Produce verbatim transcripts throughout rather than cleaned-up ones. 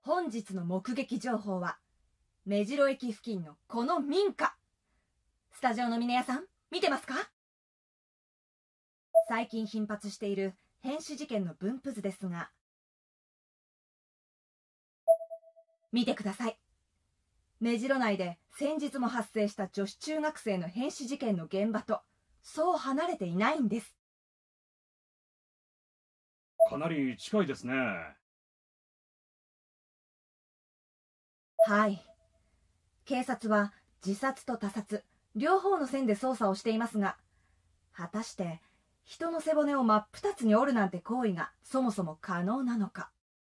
本日の目撃情報は目白駅付近のこの民家。スタジオの峰屋さん、見てますか？最近頻発している変死事件の分布図ですが、見てください。目白内で先日も発生した女子中学生の変死事件の現場とそう離れていないんです。 かなり近いですね。 はい。警察は自殺と他殺両方の線で捜査をしていますが、果たして人の背骨を真っ二つに折るなんて行為がそもそも可能なのか。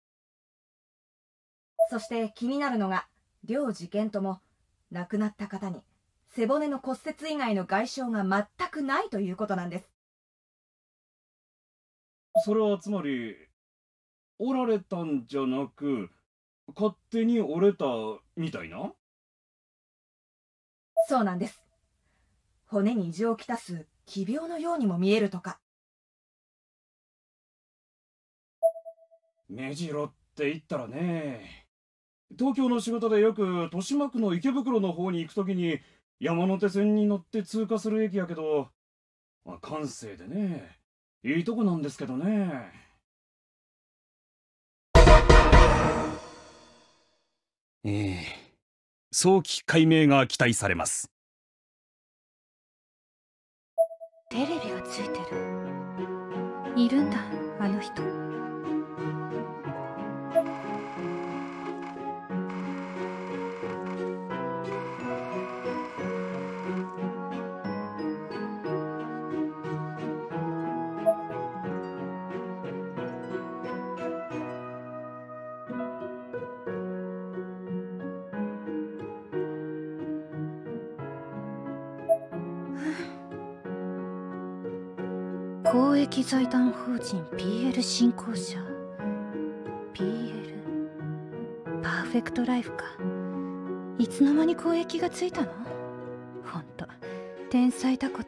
そして気になるのが、両事件とも亡くなった方に背骨の骨折以外の外傷が全くないということなんです。 それはつまり折られたんじゃなく勝手に折れたみたいな？ そうなんです。骨に異常をきたす奇病のようにも見えるとか。 目白って言ったらね、東京の仕事でよく豊島区の池袋の方に行くときに山手線に乗って通過する駅やけど、まあ、閑静でね、いいとこなんですけどね。 ええ、早期解明が期待されます。 テレビがついてる。いるんだ、あの人。公益財団法人 ピーエル 振興者 ピーエル パーフェクトライフか。いつの間に公益がついたの？ほんと天才だこと。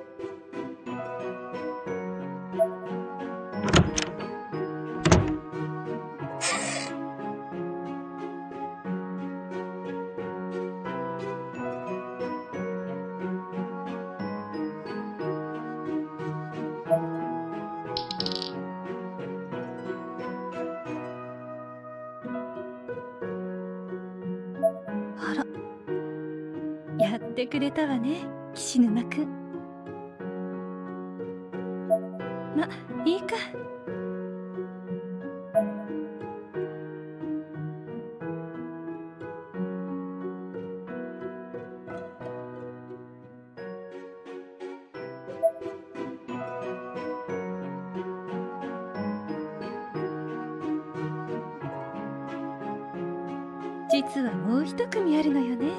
やってくれたわね、岸沼くん。ま、いいか。実はもう一組あるのよね。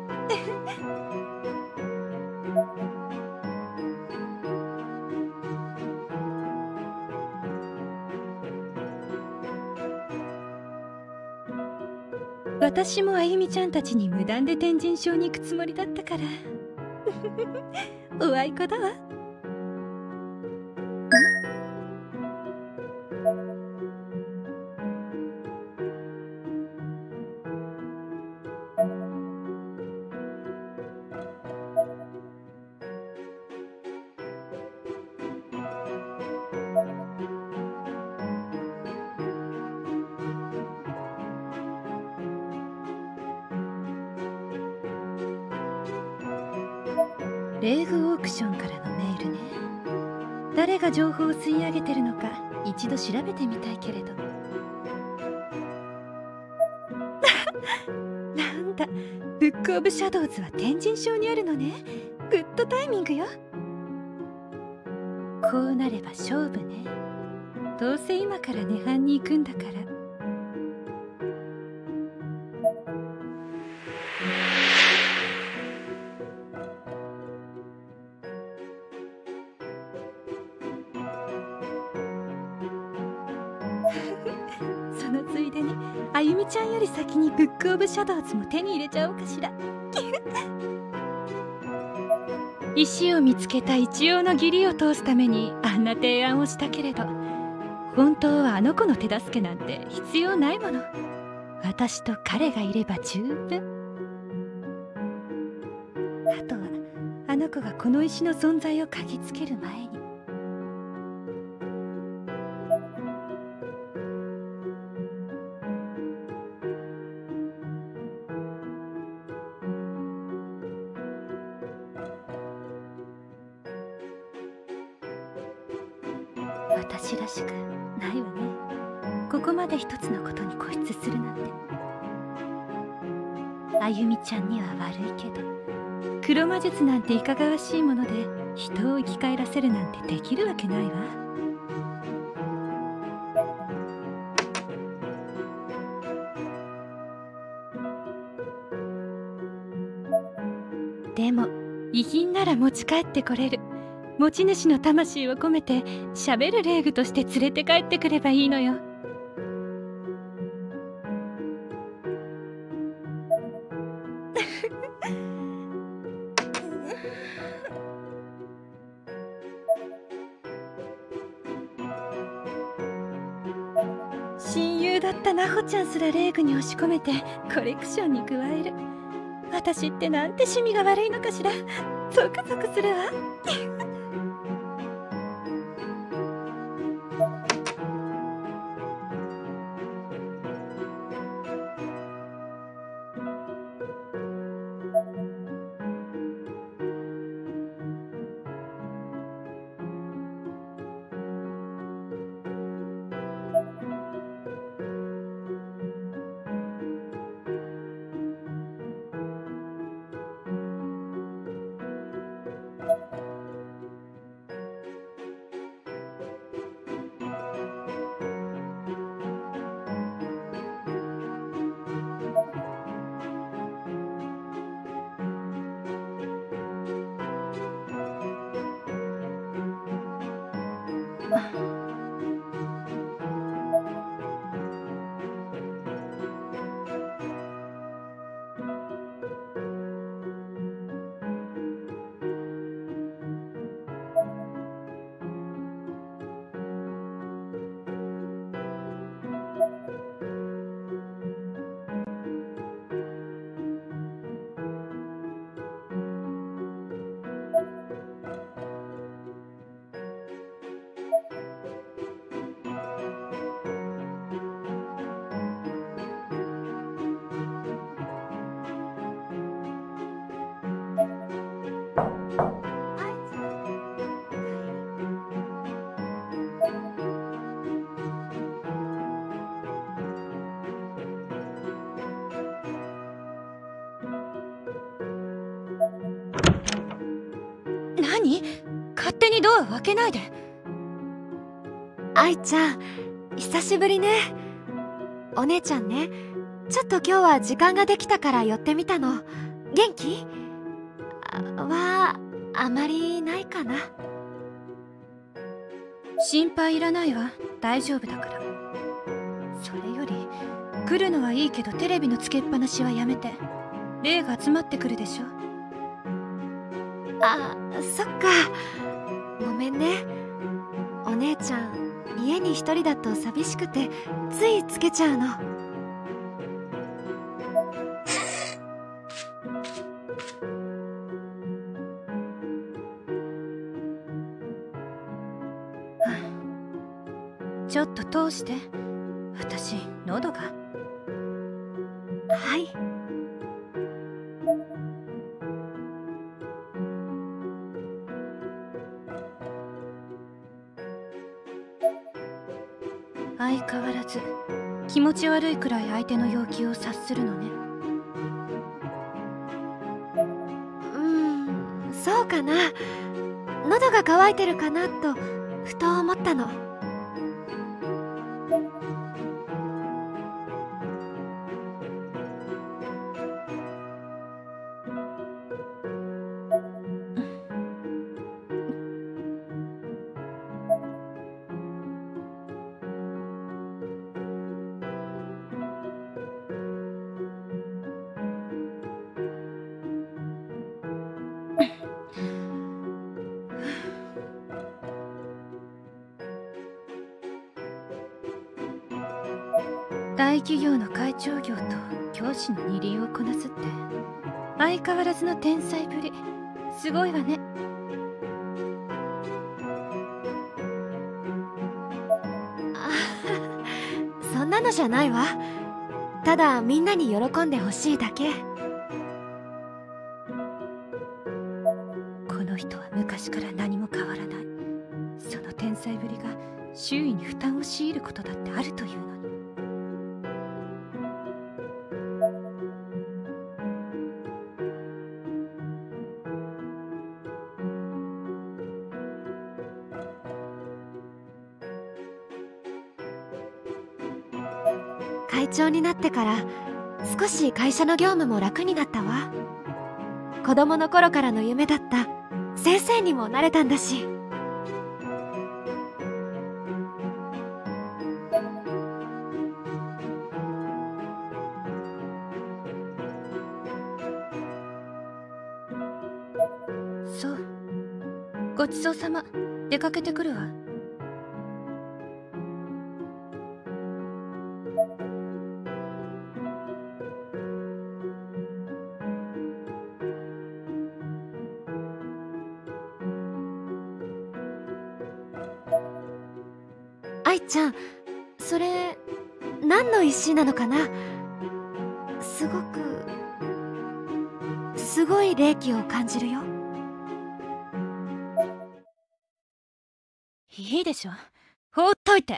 私もあゆみちゃんたちに無断で天神賞に行くつもりだったからおあいこだわ。レーグオークションからのメールね。誰が情報を吸い上げてるのか一度調べてみたいけれどなんだ、ブックオブシャドウズは天神賞にあるのね。グッドタイミングよ。こうなれば勝負ね。どうせ今から涅槃に行くんだから。そのついでにあゆみちゃんより先にブックオブシャドウズも手に入れちゃおうかしら。石を見つけた一応の義理を通すためにあんな提案をしたけれど、本当はあの子の手助けなんて必要ないもの。 私と彼がいれば十分。あとはあの子がこの石の存在を嗅ぎつける前に。私らしくないわね。ここまで一つのことに固執するなんて。あゆみちゃんには悪いけど、黒魔術なんていかがわしいもので人を生き返らせるなんてできるわけないわ。でも遺品なら持ち帰ってこれる。持ち主の魂を込めて喋る霊具として連れて帰ってくればいいのよ。親友だったなほちゃんすら霊具に押し込めてコレクションに加える。私ってなんて趣味が悪いのかしら。ゾクゾクするわ。何？勝手にドアを開けないで。 愛ちゃん、久しぶりね。お姉ちゃんね、ちょっと今日は時間ができたから寄ってみたの。元気？あはあまりないかな。 心配いらないわ。大丈夫だから。それより来るのはいいけどテレビのつけっぱなしはやめて。霊が集まってくるでしょ。 あ、そっか。ごめんね。お姉ちゃん、家に一人だと寂しくてついつけちゃうの。 ちょっと通して。私喉が。 はい。 相変わらず気持ち悪いくらい相手の要求を察するのね。 うーん、そうかな。喉が渇いてるかなとふと思ったの。 大企業の会長業と教師の二輪をこなすって相変わらずの天才ぶり。すごいわね。 あ、そんなのじゃないわ。ただみんなに喜んでほしいだけ。 この人は昔から何も変わらない。その天才ぶりが周囲に負担を強いることだってあるというのに。 会長になってから少し会社の業務も楽になったわ。子供の頃からの夢だった先生にもなれたんだし。 そう。ごちそうさま。出かけてくるわ。 愛ちゃん、それ何の石なのかな。すごくすごい霊気を感じるよ。 いいでしょ。放っといて。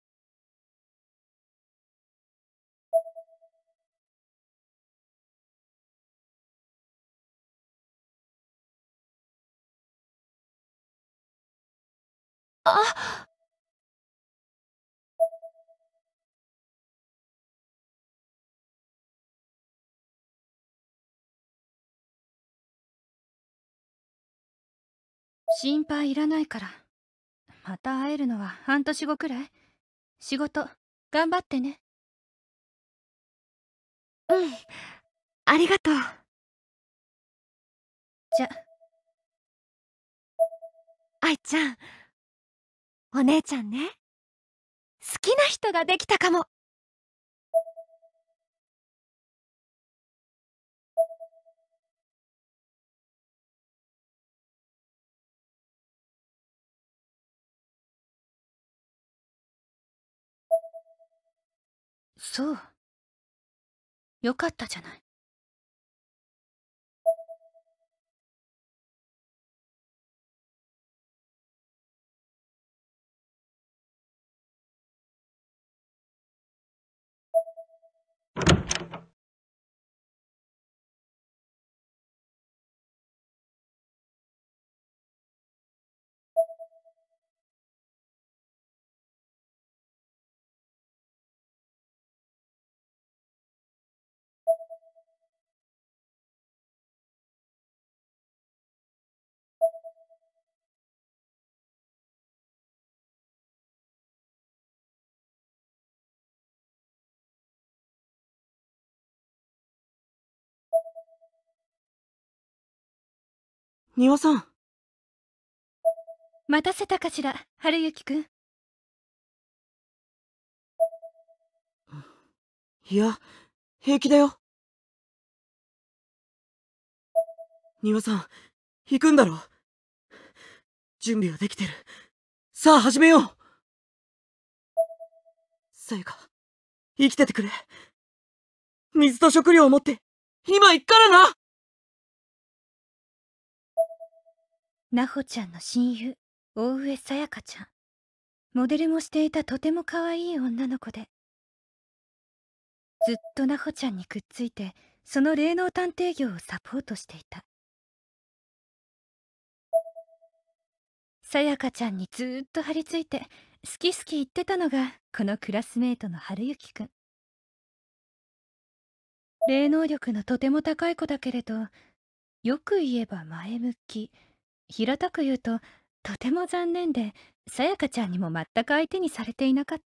あ、 心配いらないから。また会えるのは半年後くらい。仕事頑張ってね。 うん、ありがとう。 じゃ。 愛ちゃん、お姉ちゃんね、好きな人ができたかも。 そう。よかったじゃない。 丹羽さん。 待たせたかしら、春雪くん。 いや、平気だよ。丹羽さん、行くんだろ。準備はできてる。さあ始めよう。さやか、生きててくれ。水と食料を持って、今行くからな。 なほちゃんの親友、大上さやかちゃん。モデルもしていたとても可愛い女の子で、ずっとなほちゃんにくっついて、その霊能探偵業をサポートしていた。さやかちゃんにずーっと張り付いて、好き好き言ってたのが、このクラスメートの春雪くん。霊能力のとても高い子だけれど、よく言えば前向き。平たく言うと、とても残念で、さやかちゃんにも全く相手にされていなかった。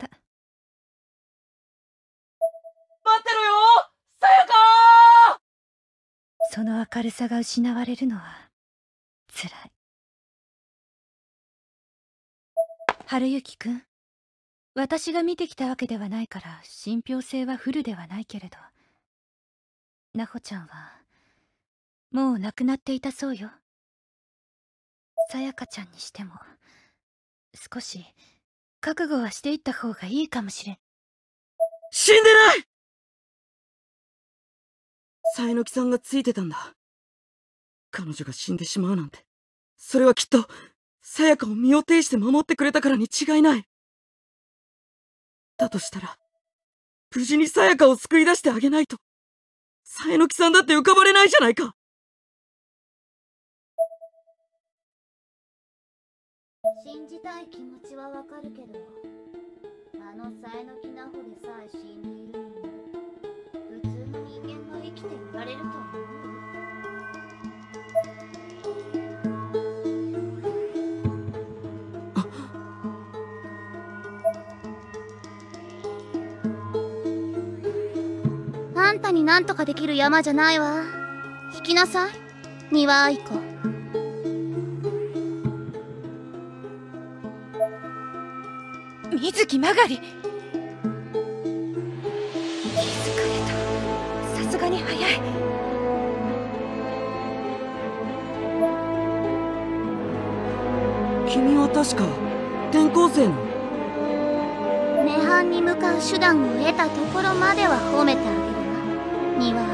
待ってろよさやか。 その明るさが失われるのは、つらい。春雪くん、 私が見てきたわけではないから信憑性はフルではないけれど、なほちゃんはもう亡くなっていたそうよ。さやかちゃんにしても少し覚悟はしていった方がいいかもしれん。 死んでない！さえのきさんがついてたんだ。彼女が死んでしまうなんて、それはきっとさやかを身を挺して守ってくれたからに違いない。だとしたら無事にさやかを救い出してあげないと、さえのきさんだって浮かばれないじゃないか。 信じたい気持ちはわかるけど、あのさえのきなほでさえ死んでいるのに、普通の人間が生きていられると思う？あんたになんとかできる山じゃないわ。引きなさい、丹羽愛子。 水木曲がり、気づかれた。さすがに早い。 君は確か転校生の。 涅槃に向かう手段を得たところまでは褒めてあげるわ、丹羽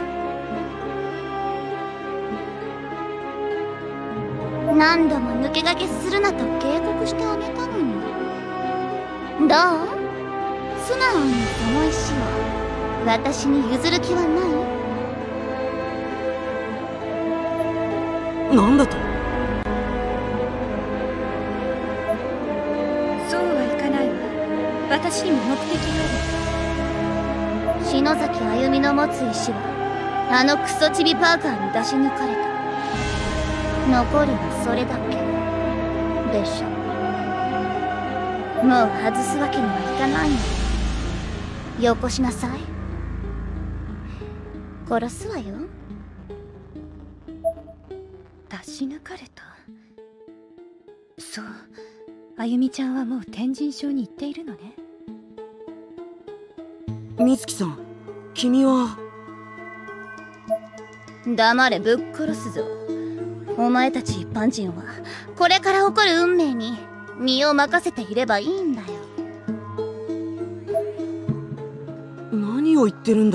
愛子。何度も抜け駆けするなと警告してあげたのに。どう？素直にその石を私に譲る気はない？ なんだと？ そうはいかないわ。私にも目的がある。 篠崎あゆみの持つ石はあのクソチビパーカーに出し抜かれた。残るはそれだけでしょ。もう外すわけにはいかないの。よこしなさい。殺すわよ。 出し抜かれた。そう、あゆみちゃんはもう天神症に行っているのね。 美月さん、君は。 黙れ、ぶっ殺すぞ。お前たち一般人はこれから起こる運命に身を任せていればいいんだよ。 何を言ってるんだ？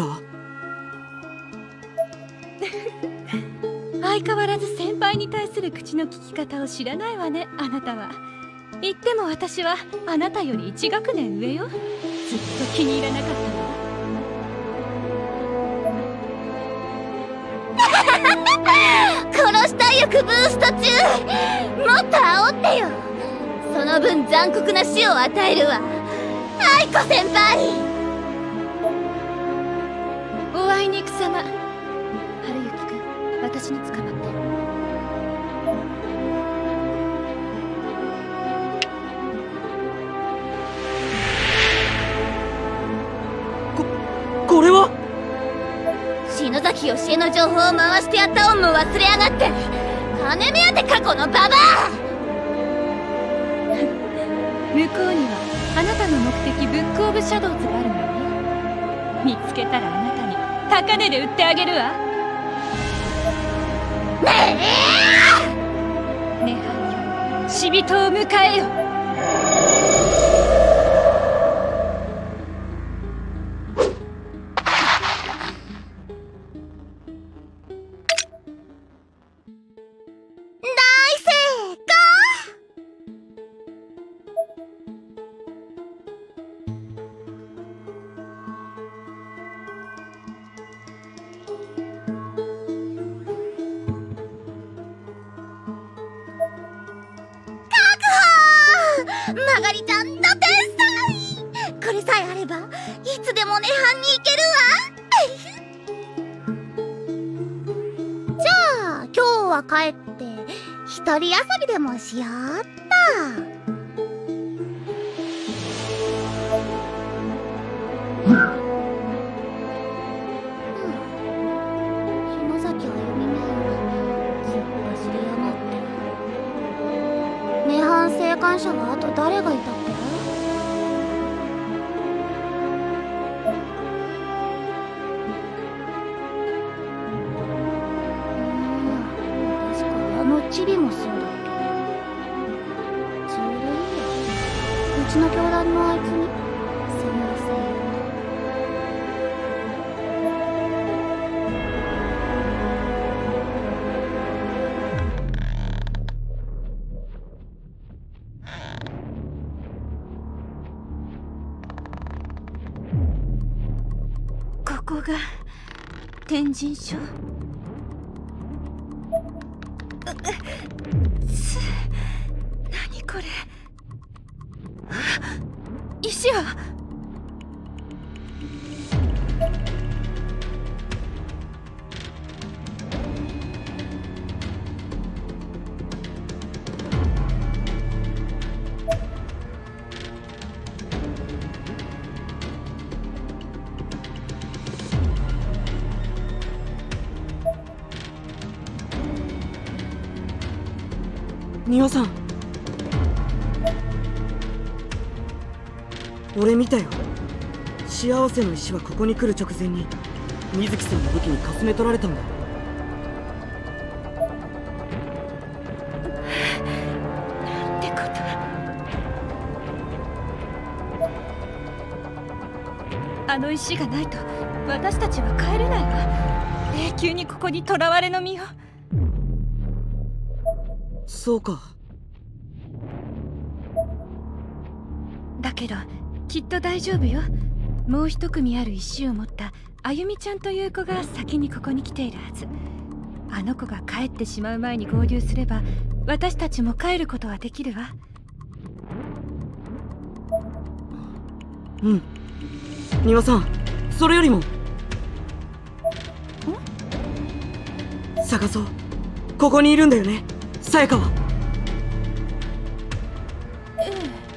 相変わらず先輩に対する口の利き方を知らないわね、あなたは。言っても私はあなたより一学年上よ。ずっと気に入らなかったわ。 殺したい欲ブースト中、もっと煽ってよ。その分残酷な死を与えるわ、愛子先輩。 おあいにくさま。春雪くん、私に捕まって。 こ、これは？ 篠崎よしえの情報を回してやった恩も忘れやがって。金目当て過去のババア。 向こうにはあなたの目的ブックオブシャドウズがあるのよね。見つけたらあなたに高値で売ってあげるわ。 ねえ涅槃よ、死人を迎えよ。 まがりちゃんの天才。これさえあればいつでも涅槃に行けるわ。じゃあ今日は帰って一人遊びでもしようっと。篠崎あゆみめはずっと知り余ってる。涅槃生還者はあと誰がいたって？ ちの教団のあいつにすみません。 ここが天神所。す何これ。石は丹羽さん、俺見たよ。幸せの石はここに来る直前に水木さんの武器にかすめ取られたんだ。 なんてこと。あの石がないと私たちは帰れないわ。永久にここに囚われの身を。 そうか。 だけどきっと大丈夫よ。もう一組ある石を持ったあゆみちゃんという子が先にここに来ているはず。あの子が帰ってしまう前に合流すれば私たちも帰ることはできるわ。 うん。丹羽さん、それよりも探そう。ここにいるんだよね、さやかは。 ええ。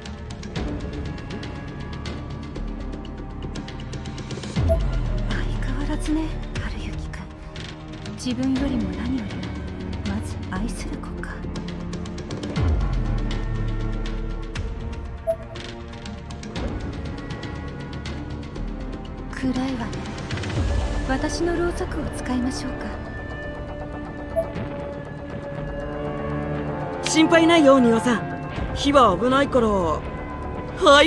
相変わらずね、春雪くん。自分よりも何よりもまず愛する子か。暗いわね。私のろうそくを使いましょうか。 心配ないよ、丹羽さん。火は危ないから。はい。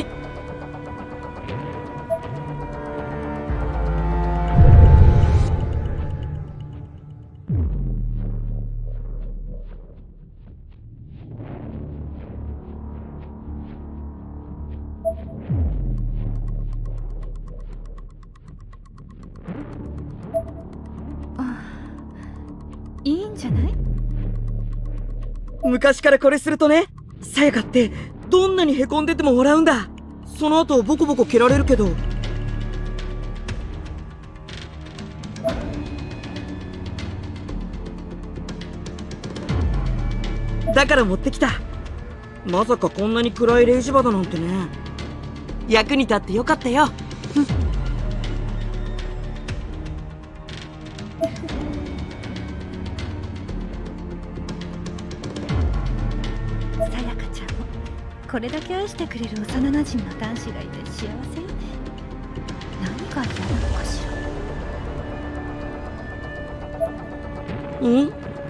いいんじゃない？ 昔からこれするとね、さやかってどんなにへこんでても笑うんだ。その後ボコボコ蹴られるけど。だから持ってきた。まさかこんなに暗いレイジバだなんてね。役に立ってよかったよ。 これだけ愛してくれる幼なじみの男子がいて幸せよね。何が嫌なのかしら。 ん？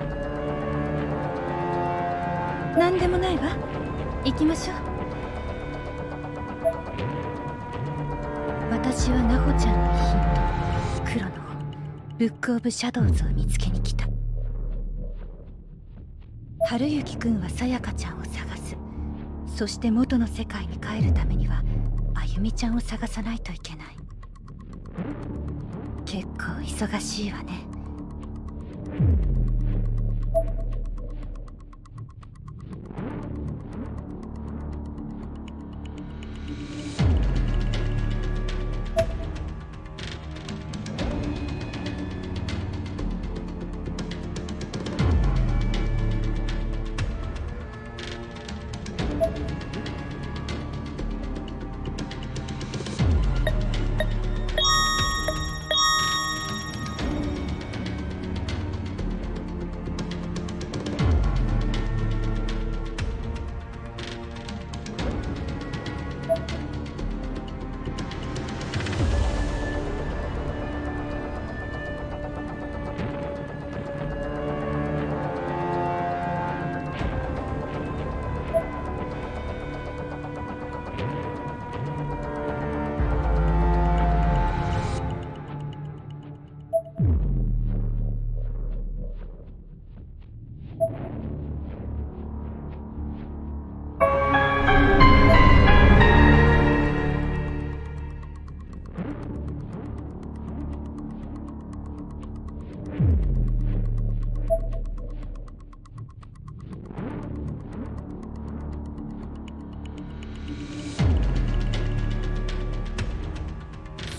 何でもないわ。行きましょう。私はナホちゃんのヒント、黒の本ブックオブシャドウズを見つけに来た。春雪くんはさやかちゃんを探す。そして元の世界に帰るためにはあゆみちゃんを探さないといけない。結構忙しいわね。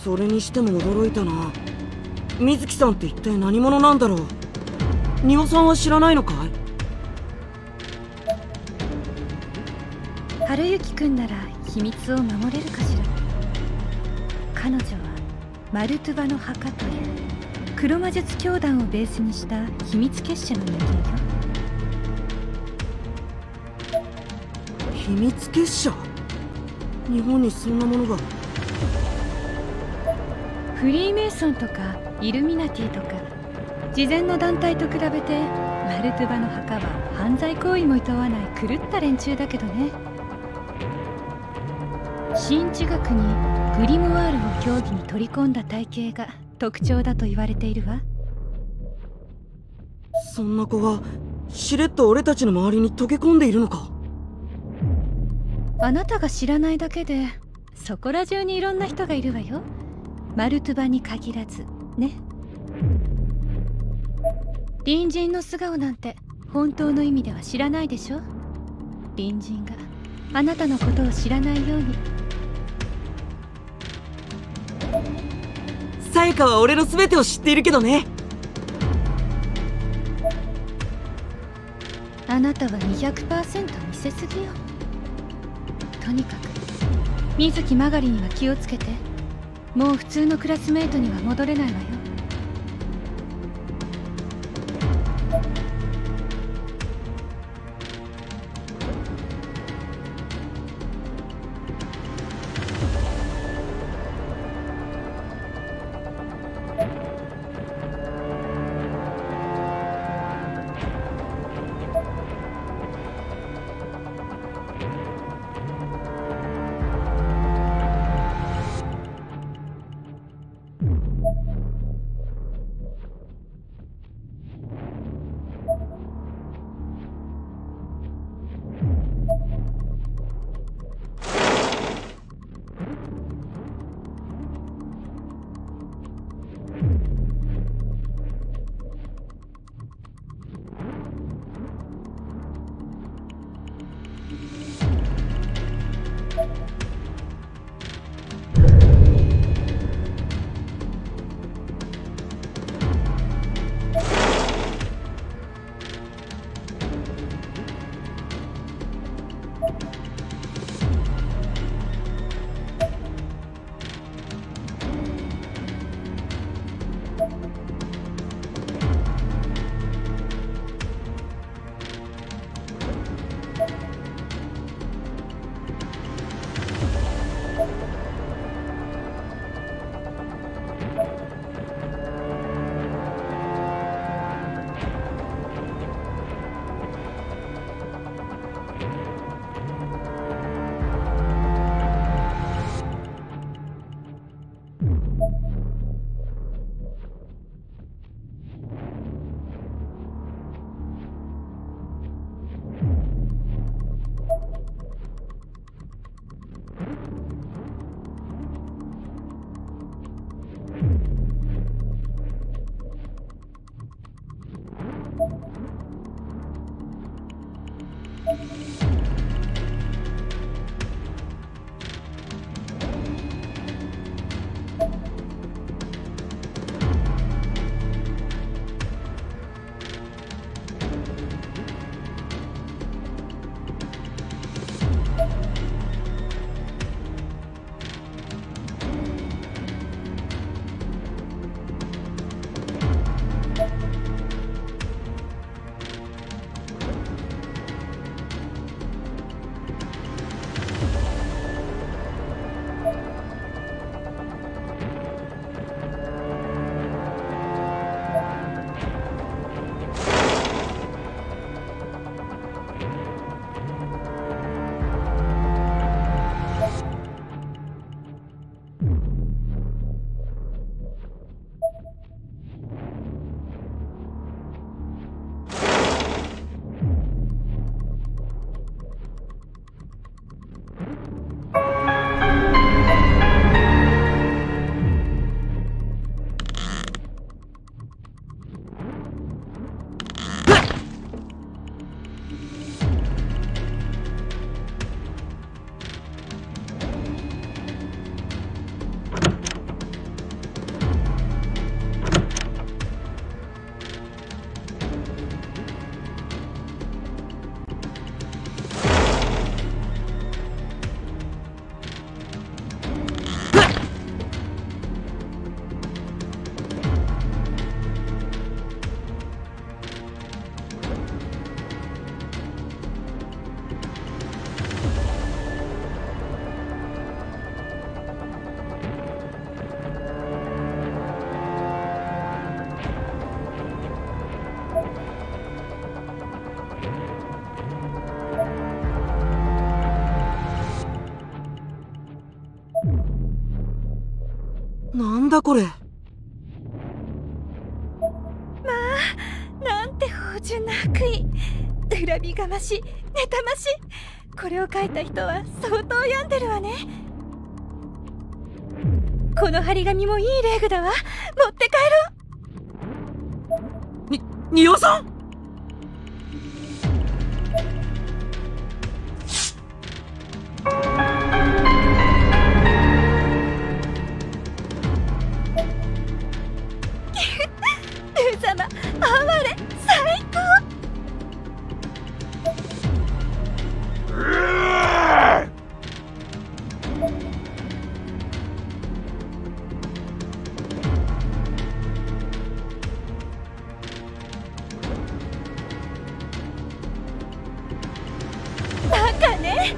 それにしても驚いたな。水木さんって一体何者なんだろう。丹羽さんは知らないのかい？ 春雪くんなら秘密を守れるかしら。彼女はマルトゥバの墓という黒魔術教団をベースにした秘密結社の人間よ。 秘密結社？日本にそんなものが。 フリーメイソンとかイルミナティとか事前の団体と比べてマルトゥバの墓は犯罪行為も厭わない狂った連中だけどね。新知学にグリムワールを競技に取り込んだ体型が特徴だと言われているわ。 そんな子がしれっと俺たちの周りに溶け込んでいるのか？ あなたが知らないだけでそこら中にいろんな人がいるわよ。マルトゥバに限らずね。隣人の素顔なんて本当の意味では知らないでしょ。隣人があなたのことを知らないように。 さやかは俺の全てを知っているけどね。 あなたは にひゃくパーセント 見せすぎよ。とにかく水木マガリには気をつけて。もう普通のクラスメートには戻れないわよ。 なんだこれ。 まあ、なんて芳醇な悪意。恨みがまし、妬ましい。これを書いた人は相当病んでるわね。この張り紙もいいレグだわ。持って帰ろう。 に、仁王さん。 ルー様、哀れ、最高。バカね。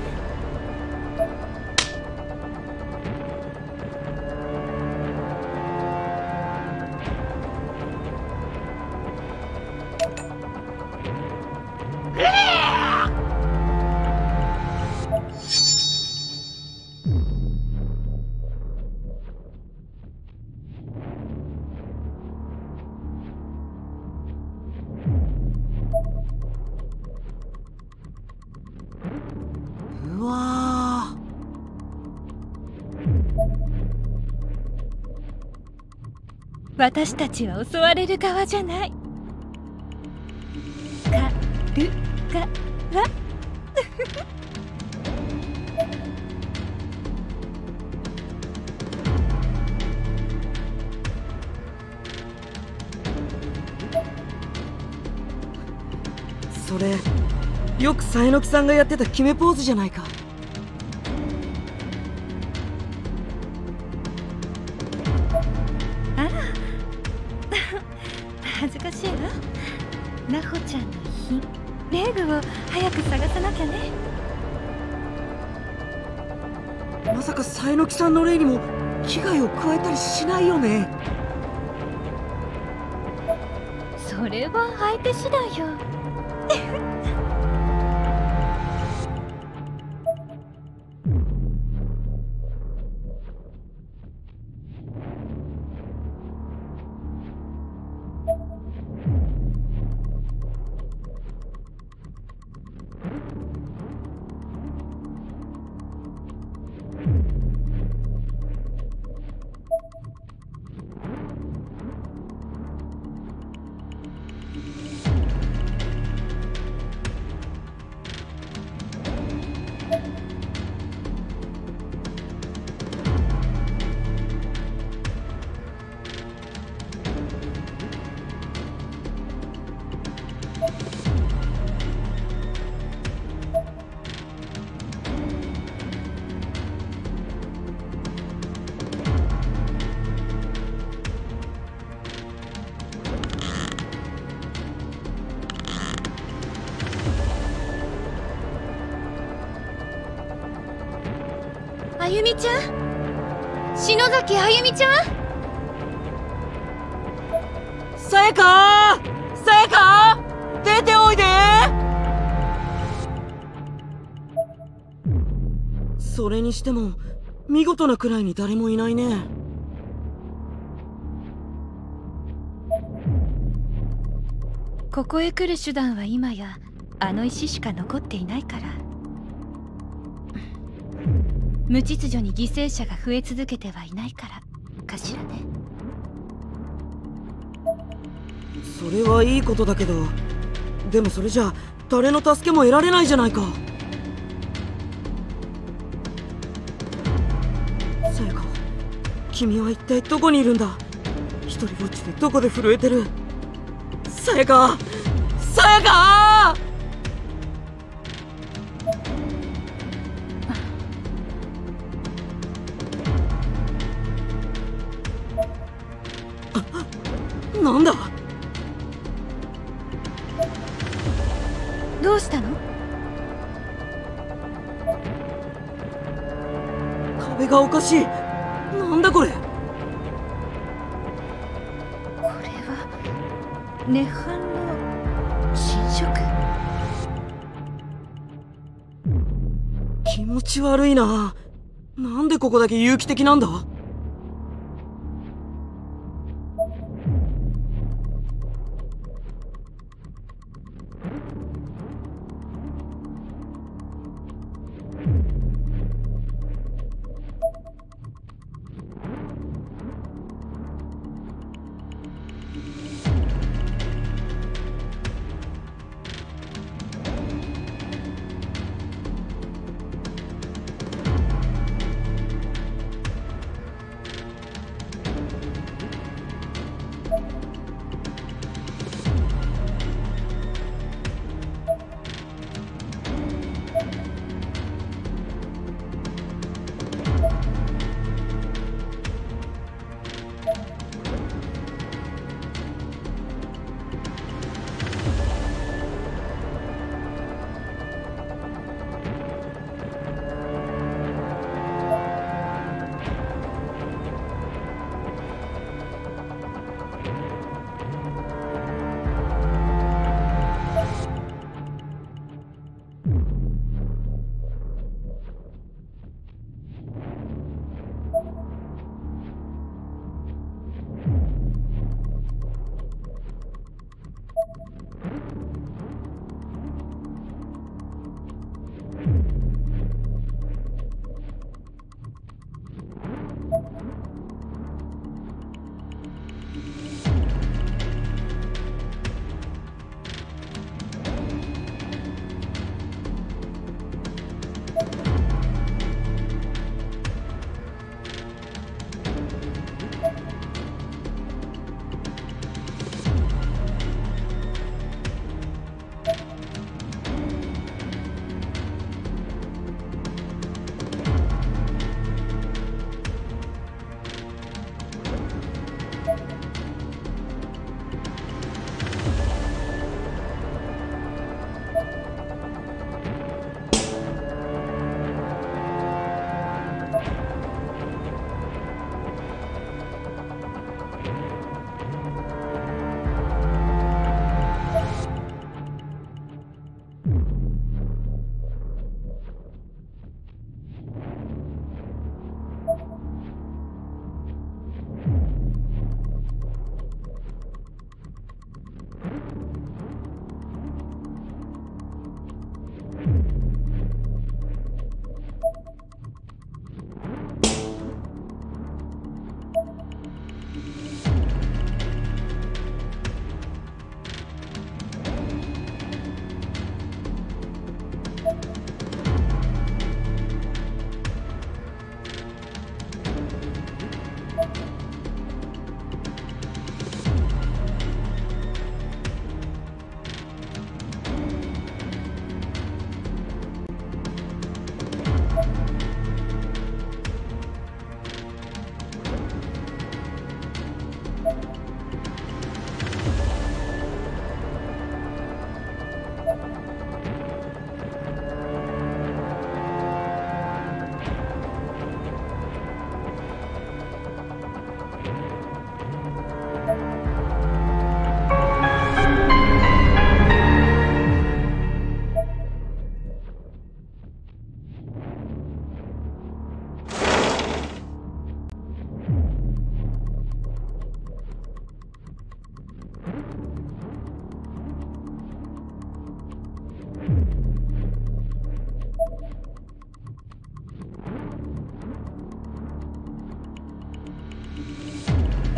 うわー。 私たちは襲われる側じゃない。かるがわそれよく佐榎木さんがやってた決めポーズじゃないか。 あら恥ずかしいわ。ナホちゃんの遺品レグを早く探さなきゃね。 まさか佐榎木さんの霊にも危害を加えたりしないよね。 それは相手次第よ。あゆみちゃん、篠崎あゆみちゃん。 さやかー、さやかー、出ておいでー。それにしても見事なくらいに誰もいないね。 ここへ来る手段は今やあの石しか残っていないから。無秩序に犠牲者が増え続けてはいないからかしらね。 それはいいことだけど、でもそれじゃ誰の助けも得られないじゃないか。さやか、君は一体どこにいるんだ。一人ぼっちでどこで震えてる。さやか、さやかー。なんだ。 どうしたの？ 壁がおかしい。なんだこれ。これは涅槃の侵食。 気持ち悪いな。なんでここだけ有機的なんだ。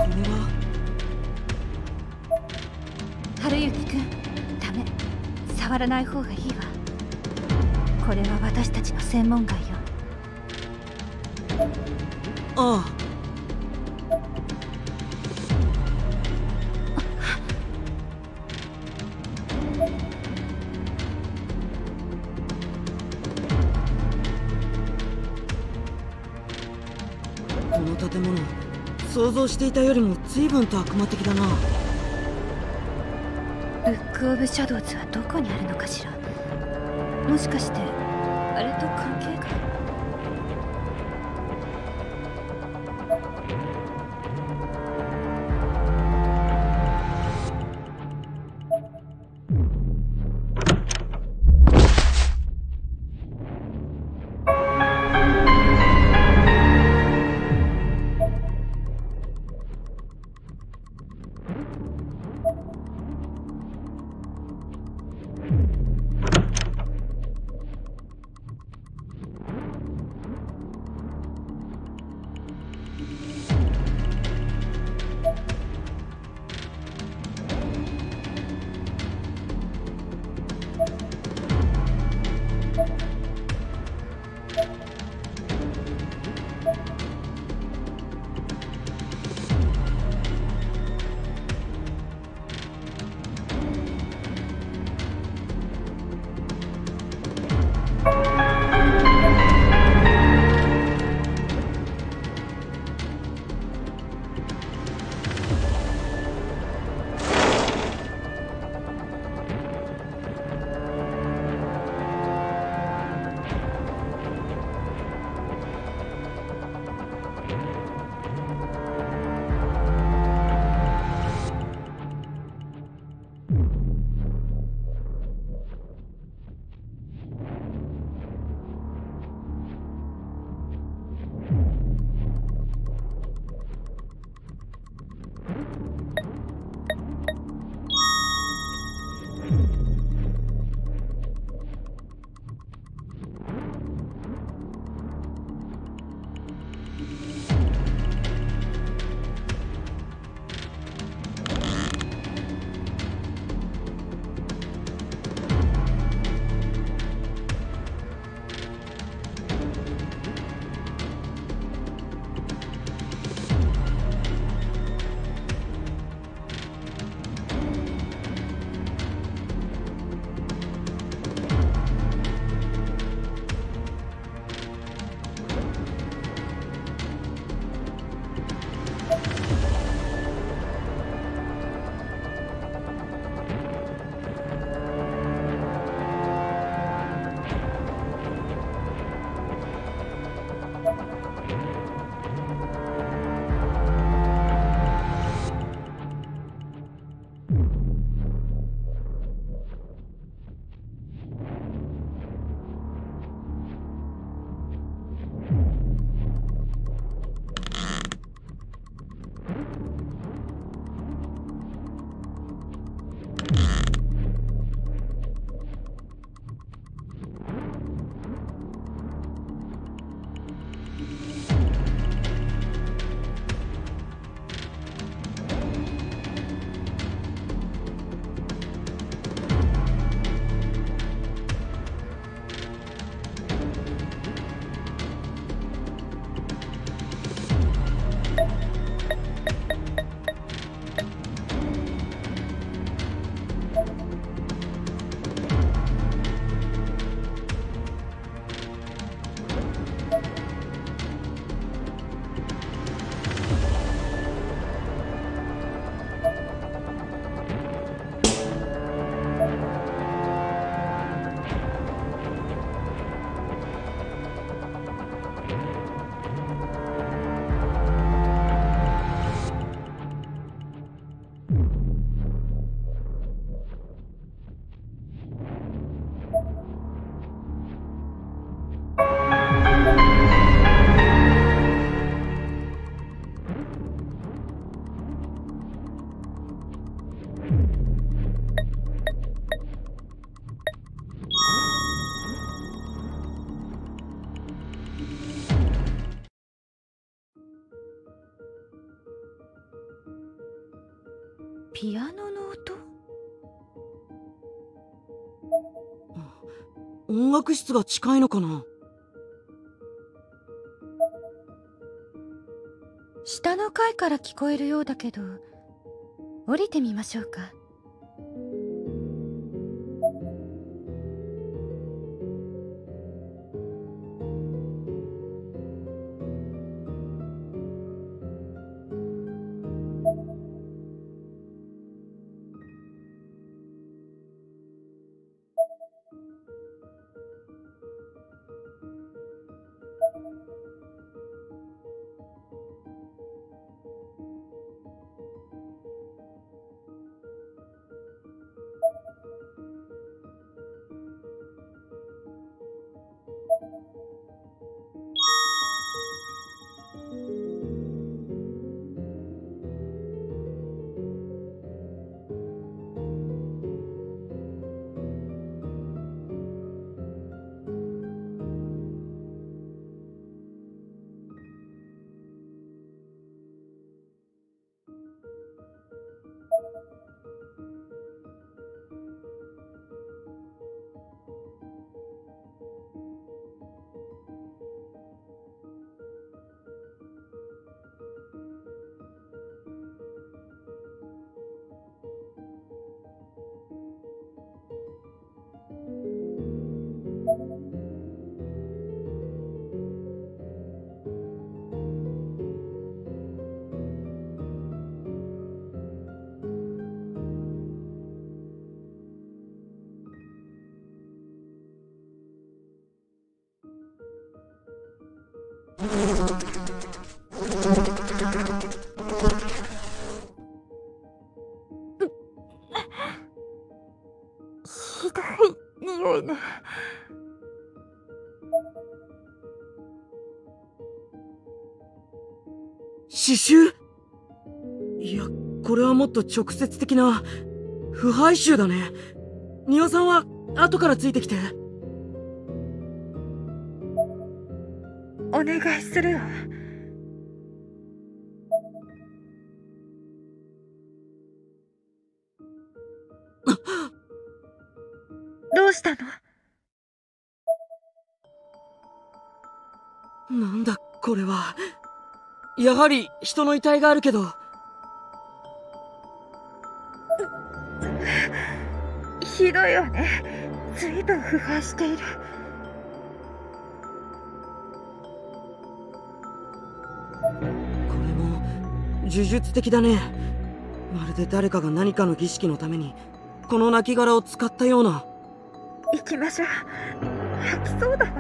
は春雪くん、ダメ、触らない方がいいわ。これは私たちの専門外よ。 ああ。この建物、想像していたよりも随分と悪魔的だな。 ブック・オブ・シャドウズはどこにあるのかしら。もしかしてあれと関係が。 ピアノの音？ 音楽室が近いのかな。 下の階から聞こえるようだけど、降りてみましょうか。 ひどい匂いね。 刺繍？いや、これはもっと直接的な腐敗臭だね。庭さんは後からついてきて。 お願いするわ。どうしたの？ なんだこれは。やはり人の遺体があるけど。 ひどいわね。ずいぶん腐敗している。 これも呪術的だね。まるで誰かが何かの儀式のためにこの亡骸を使ったような。 行きましょう。吐きそうだわ。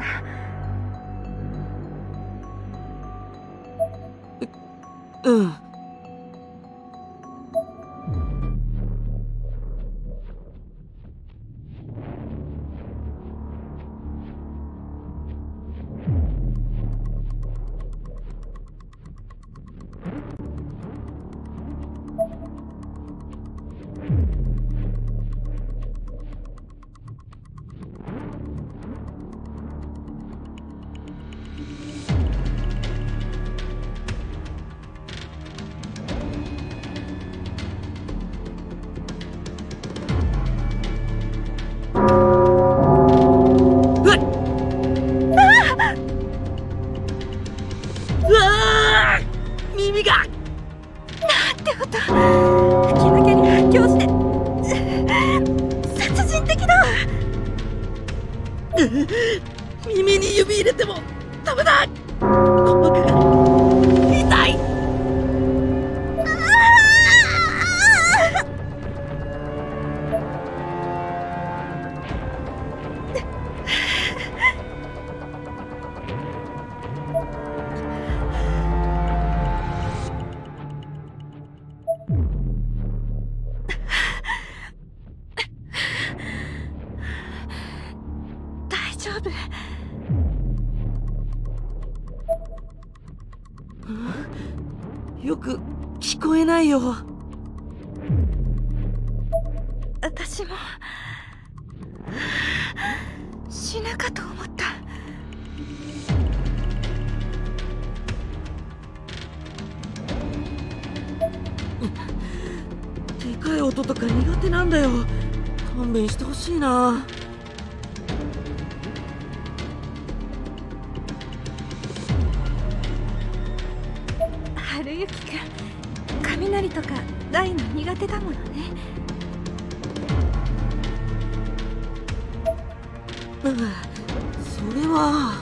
うん。耳が。 なんて音。吹き抜けに反響して殺人的だ。 耳に指入れてもダメだ。痛い。 大丈夫？ よく聞こえないよ。 私も死ぬかと思った。 でか素人とか苦手なんだよ。勘弁してほしいな。 春雪くん、雷とか大の苦手だものね。 うん、それは。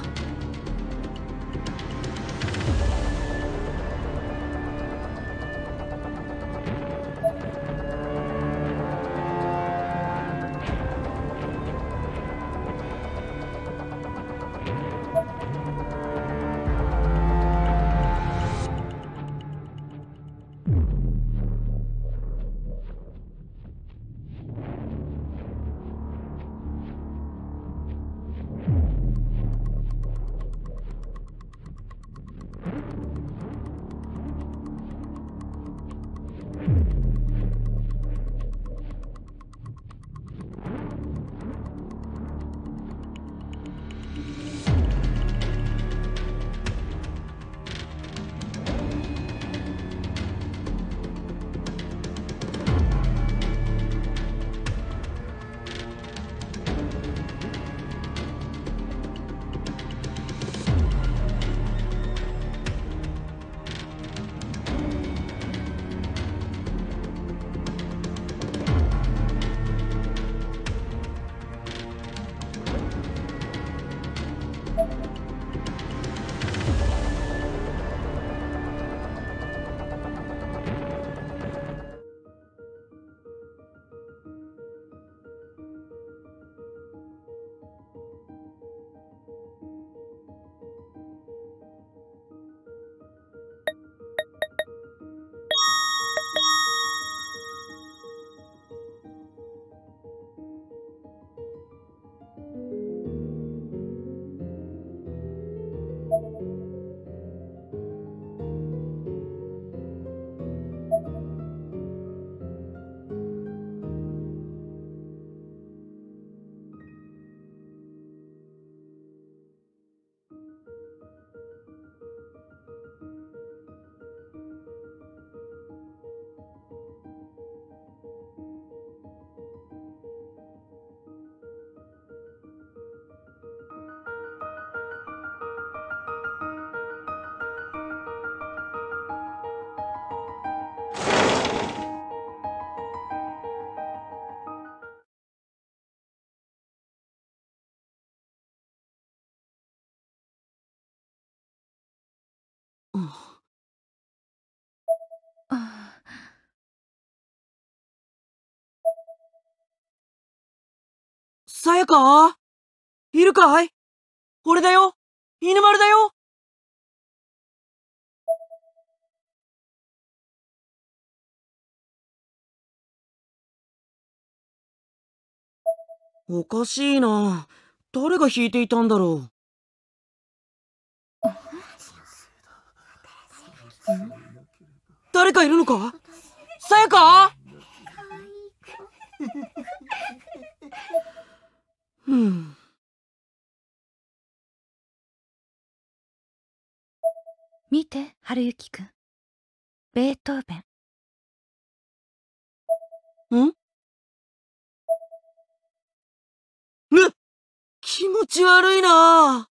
さやか？いるかい？俺だよ、犬丸だよ。おかしいな。誰が弾いていたんだろう。誰かいるのか？さやか？うん。 見て、春雪くん。ベートーベン。 ん？むっ！気持ち悪いな。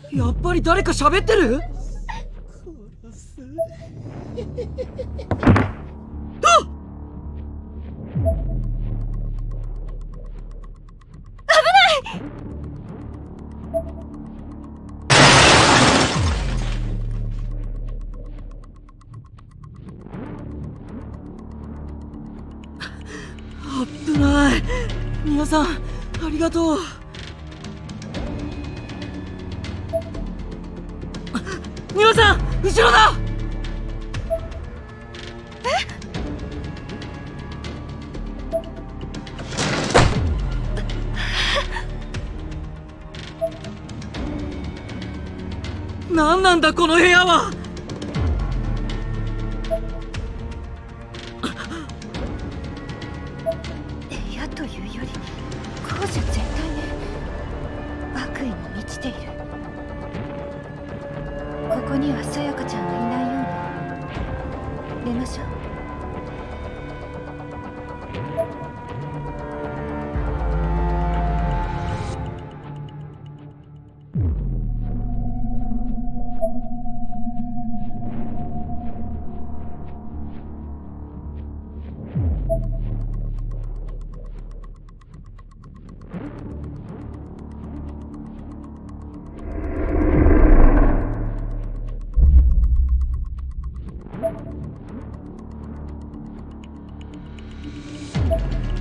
やっぱり誰か喋ってる？あっ！危ない。皆さんありがとう。皆さん後ろだ。何なんだこの部屋は。 部屋というより校舎全体ね。悪意に満ちている。ここにはさやかちゃんがいないようね。出ましょう。 you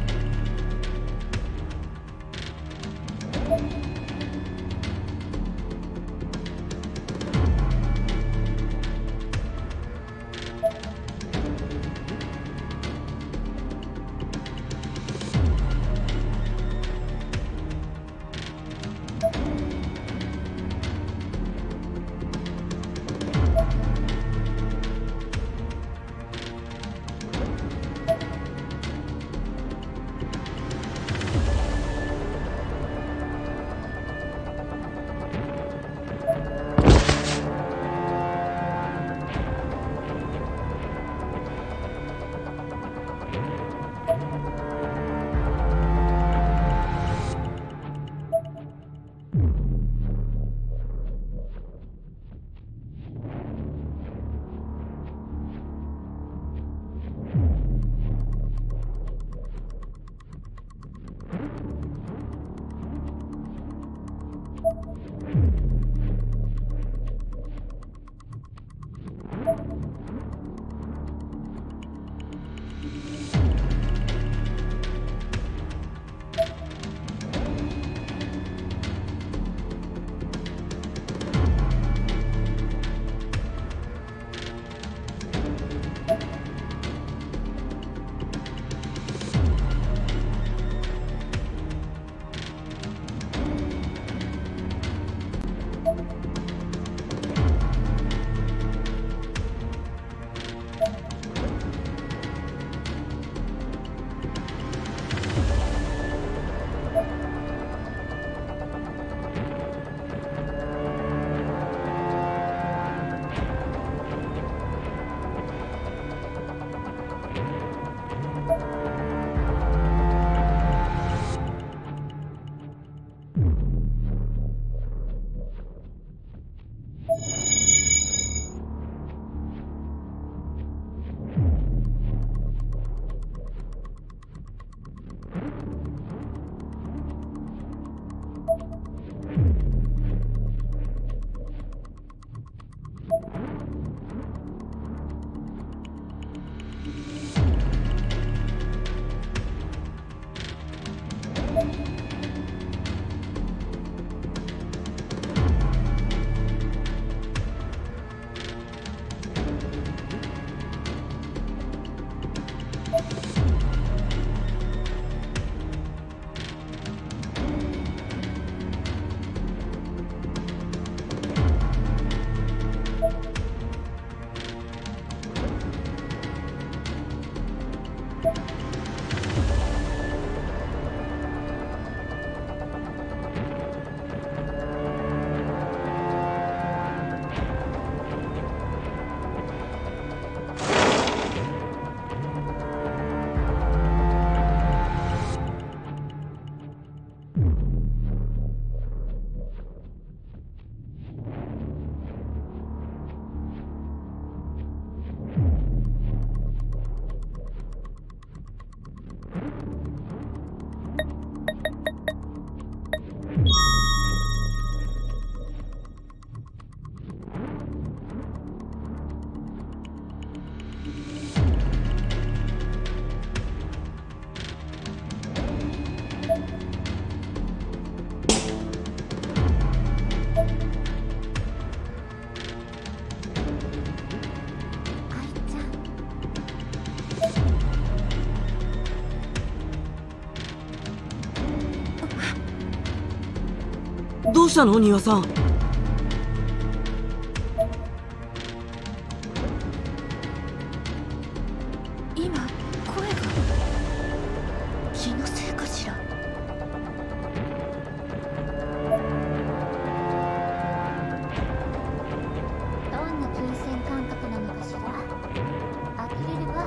したの丹羽さん。 今声が気のせいかしら。 どんな金銭感覚なのかしら。呆れるわ、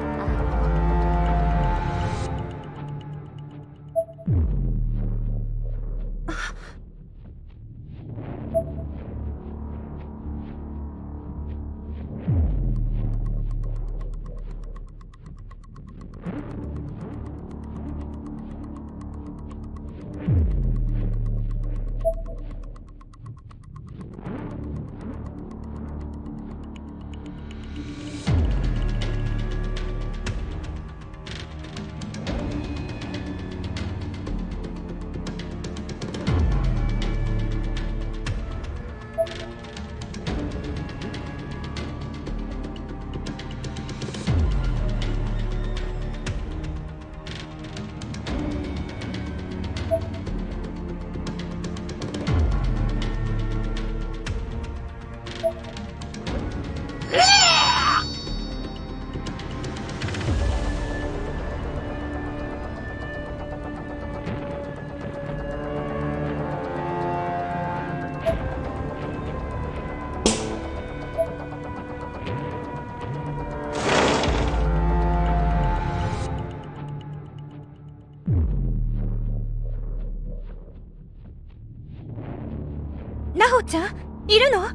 ナホちゃんいるの？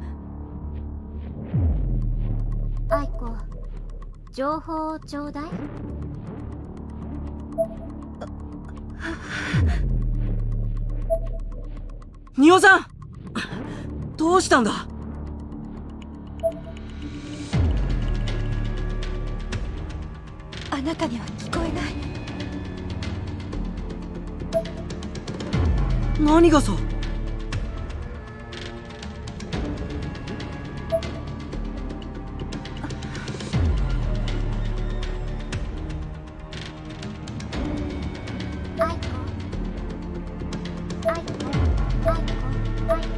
アイコ、情報をちょうだい。 丹羽さん、どうしたんだ？ あなたには聞こえない。 何がさ？ アイコ、アイコ、アイコ、アイコ、アイコ。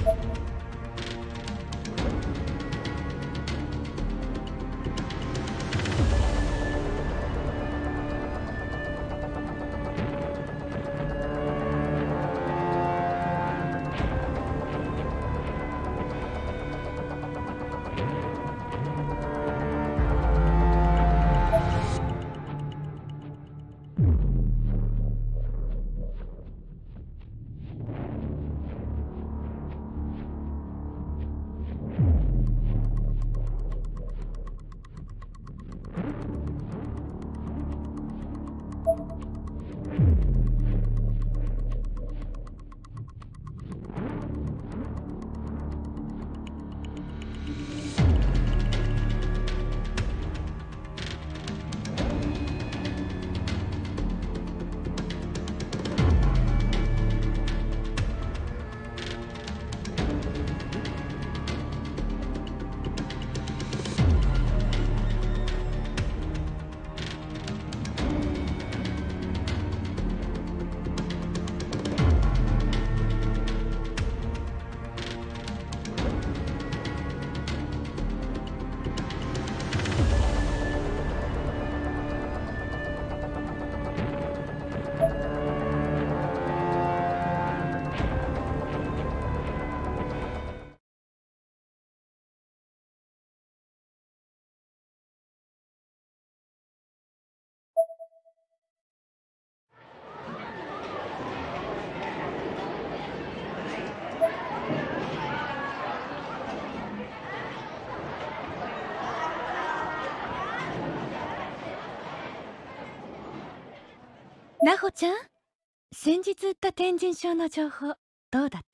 ナホちゃん、先日売った天神症の情報どうだった？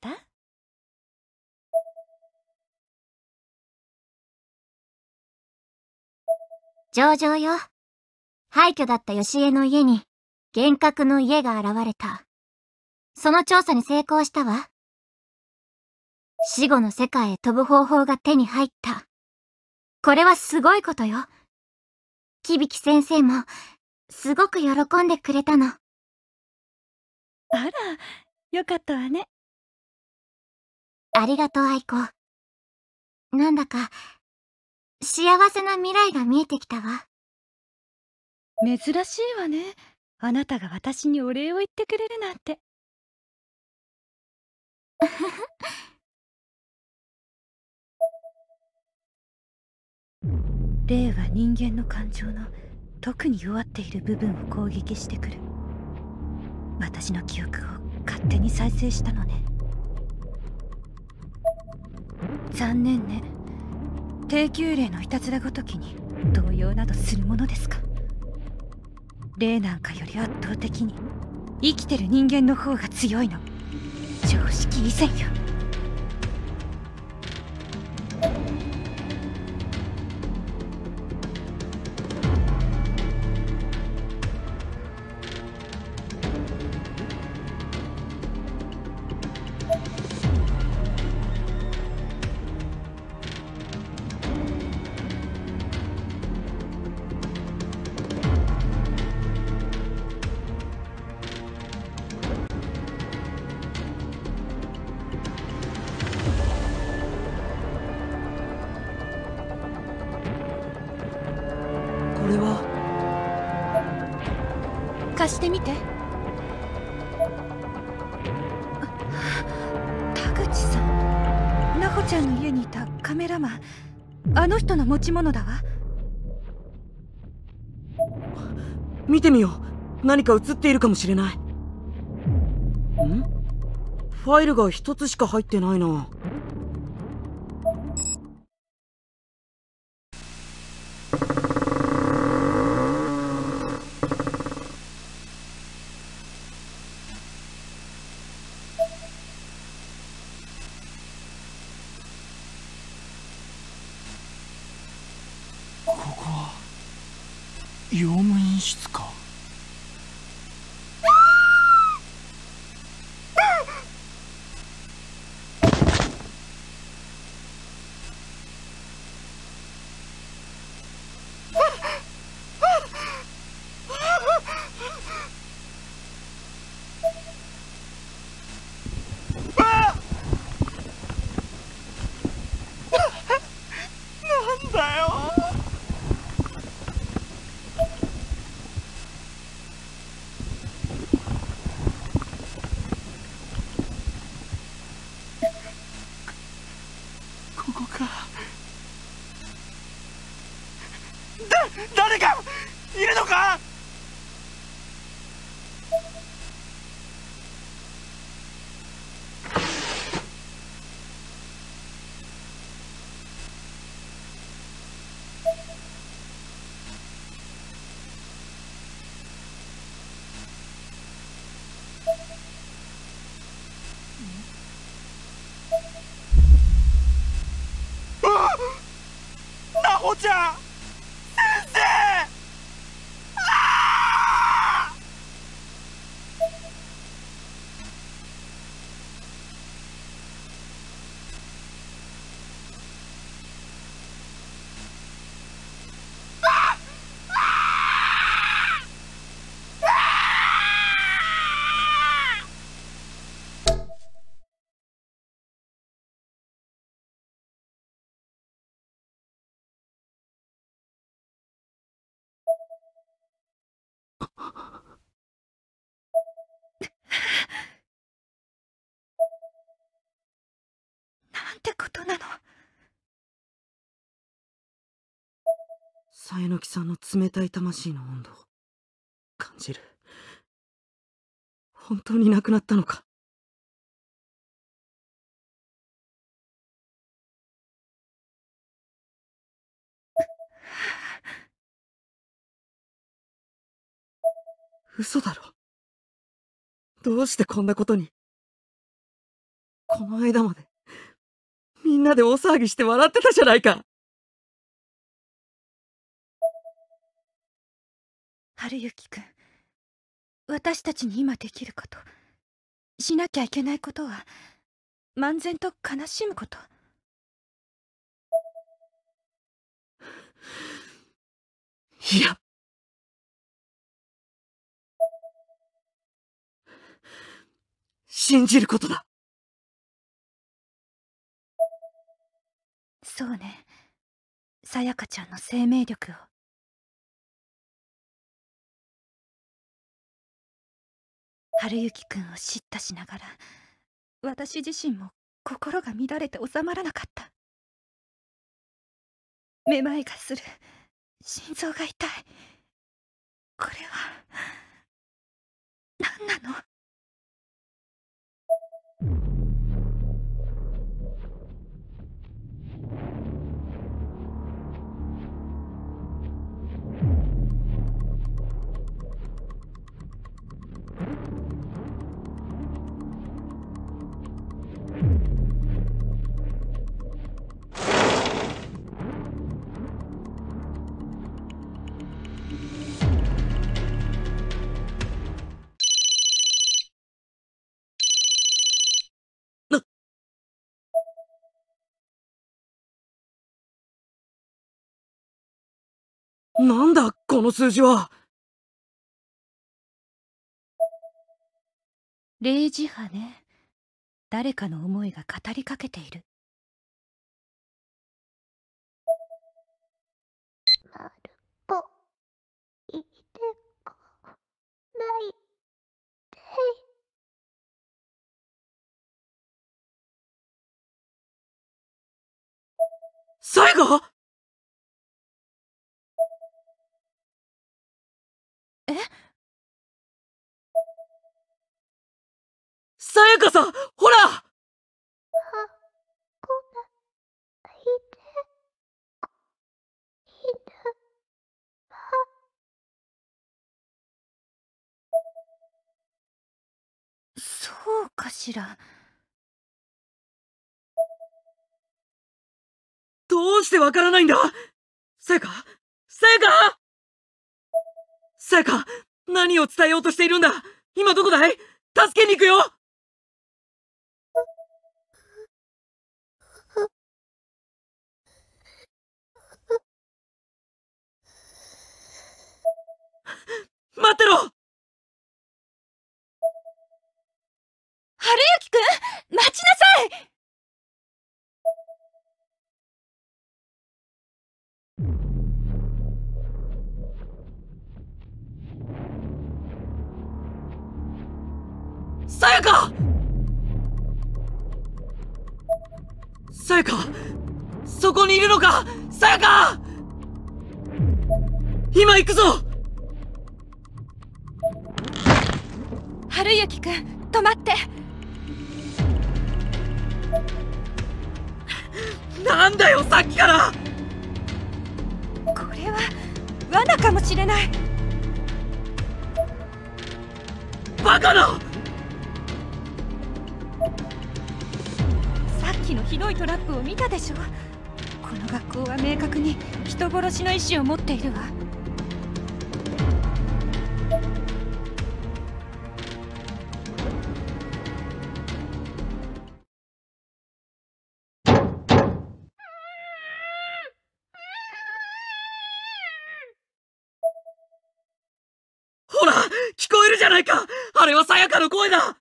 上々よ。廃墟だった義江の家に幻覚の家が現れた。その調査に成功したわ。死後の世界へ飛ぶ方法が手に入った。これはすごいことよ。響先生もすごく喜んでくれたの。 あら、よかったわね。 ありがとう、愛子。なんだか、幸せな未来が見えてきたわ。 珍しいわね。あなたが私にお礼を言ってくれるなんて。霊は人間の感情の特に弱っている部分を攻撃してくる。私の記憶を勝手に再生したのね。残念ね。低級霊のいたずらごときに動揺などするものですか。霊なんかより圧倒的に生きてる人間の方が強いの。常識以前よ。 これは貸してみて。田口さん、奈穂ちゃんの家にいたカメラマン、あの人の持ち物だわ。 見てみよう。何か映っているかもしれない。ん？ファイルが一つしか入ってないな。 ここは用務員室か。なんだよ。ここか。だ誰かいるのか。奈穂ちゃん、先生。あー！ なんてことなの。 さえのきさんの冷たい魂の温度を感じる。本当に亡くなったのか。嘘だろ。どうしてこんなことに。この間までみんなで大騒ぎして笑ってたじゃないか。 春雪くん、私たちに今できること、しなきゃいけないことは漫然と悲しむこと。 いや、信じることだ。 そうね、さやかちゃんの生命力を。春雪くんを叱咤しながら、私自身も心が乱れて収まらなかった。めまいがする、心臓が痛い。これは何なの？ なんだこの数字は。 霊磁波ね。誰かの思いが語りかけている。 まるぽいでこないで。 さやか？ え？ さやかさん、ほら！ はこないでこいぬは。 そうかしら。 どうしてわからないんだ？さやか？さやか？さやか、何を伝えようとしているんだ？今どこだい？助けに行くよ！待ってろ！ 春雪くん、待ちなさい！ さやか！さやか！そこにいるのか？さやか！今行くぞ！ 春雪くん、止まって。 なんだよ、さっきから！ これは罠かもしれない。 バカな！ さっきのひどいトラップを見たでしょ。この学校は明確に人殺しの意思を持っているわ。 ほら、聞こえるじゃないか！あれはさやかの声だ！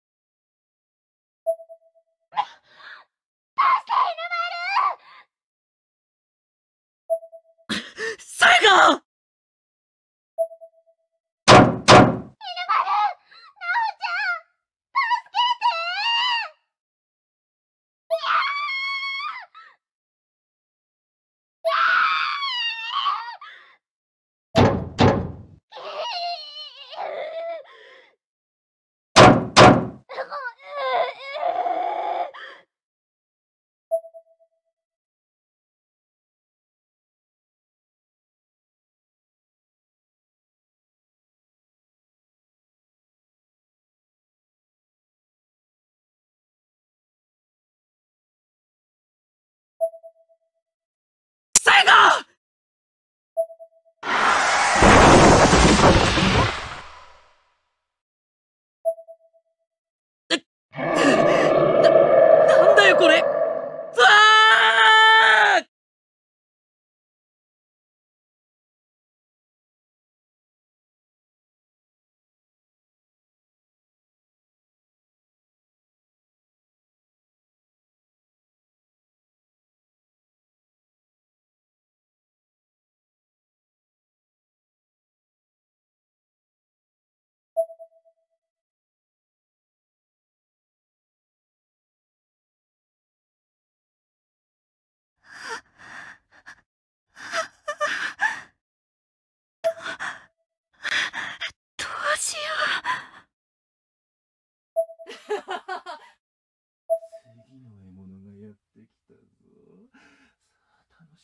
さやか！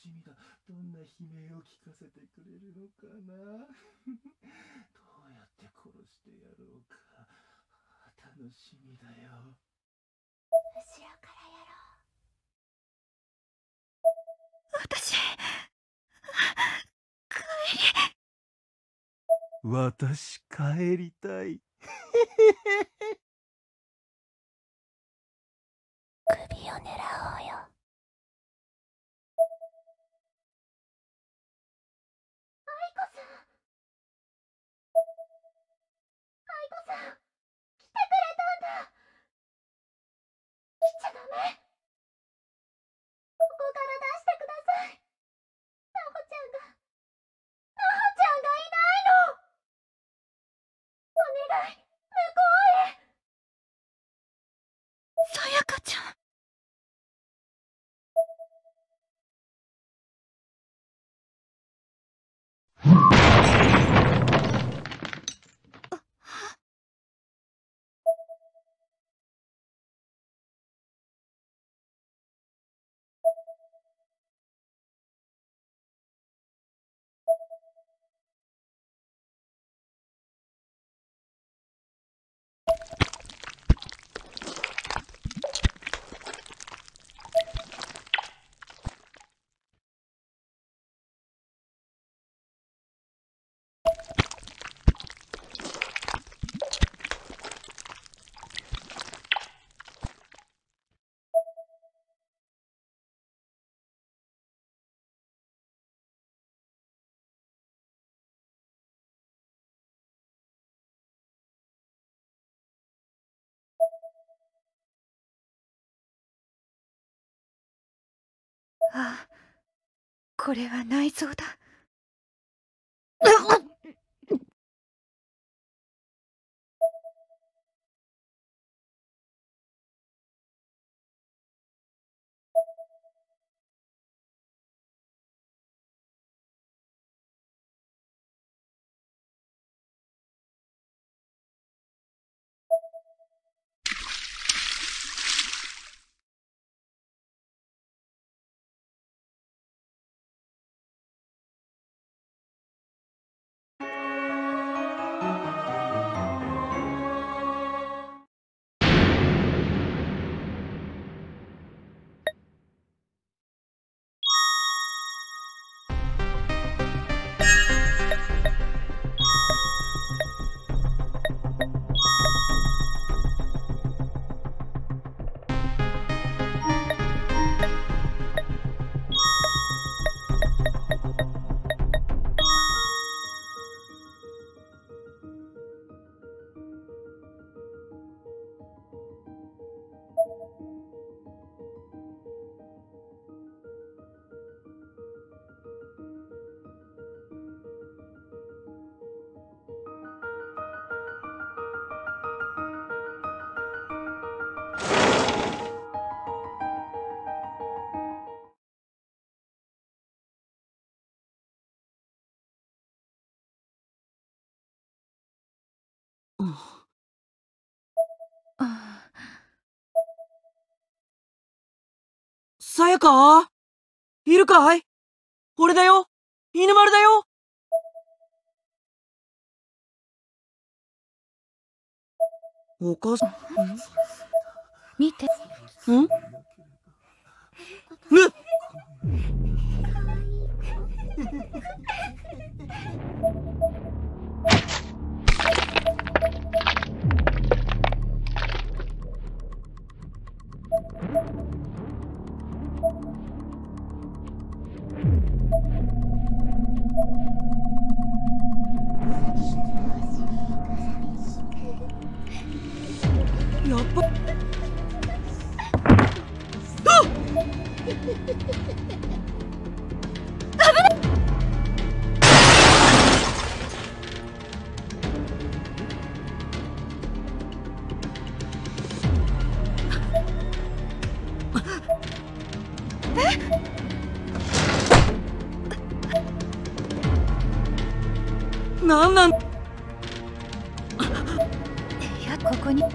しみだ。どんな悲鳴を聞かせてくれるのかな。どうやって殺してやろうか。楽しみだよ。 後ろからやろう。 私、 私帰りたい。 首を狙おうよ。愛子さん、愛子さん、来てくれたんだ。来ちゃダメ。ここから出してください。なほちゃんが、なほちゃんがいないの。お願い、向こうへ。 さやかちゃん。ああ、これは内臓だ。 さやか？いるかい？俺だよ、犬丸だよ。お母さん、 見て。 ん？うっ！やっぱあっなんなん？いや、ここに。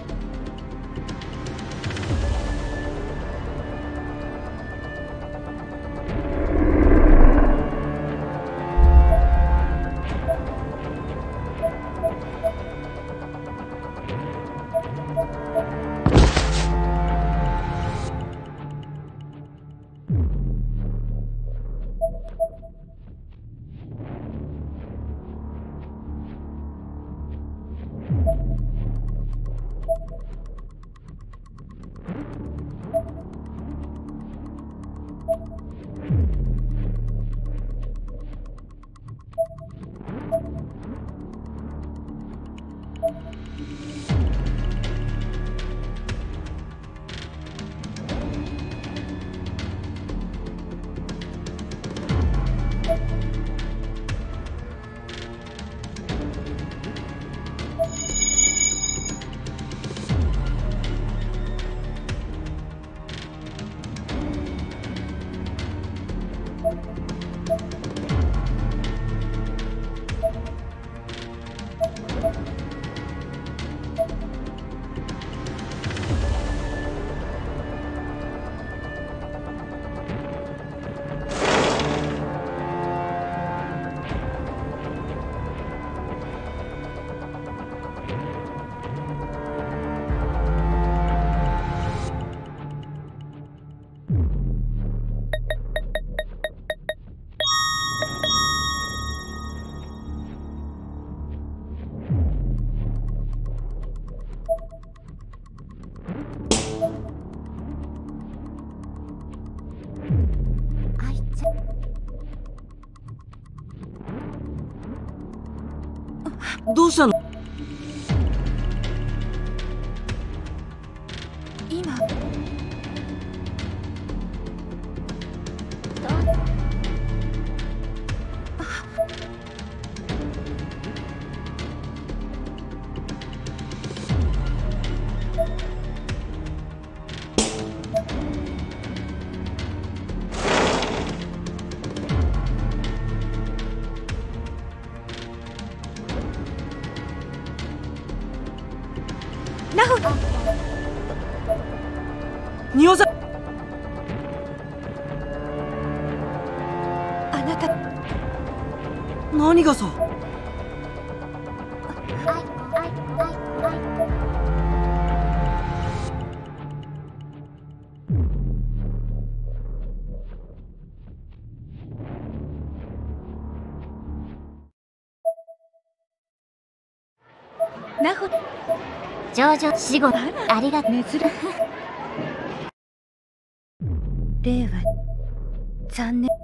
どうしたの？ 今ナホ仁王座、 あなた何がさ？ ナホ上々死後ありがとう。 珍しい令和残念。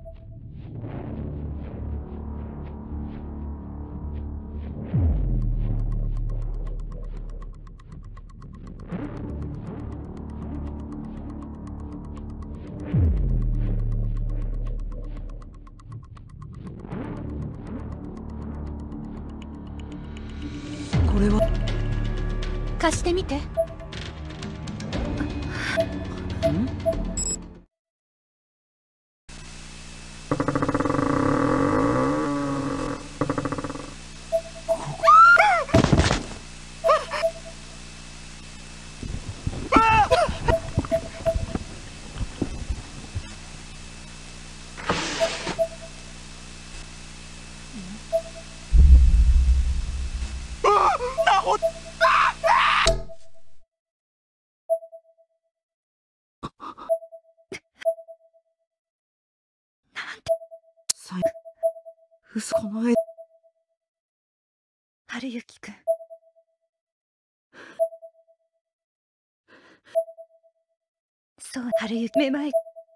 これは貸してみて。 ん？嘘、この絵。 春雪くん。そう、春雪めまい。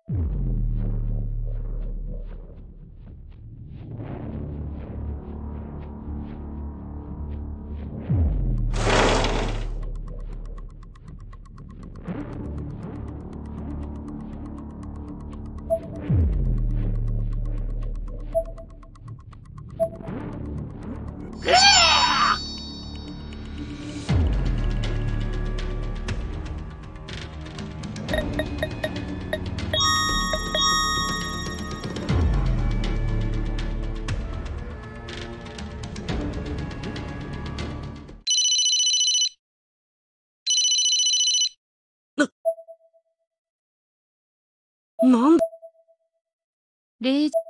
なんだレイジ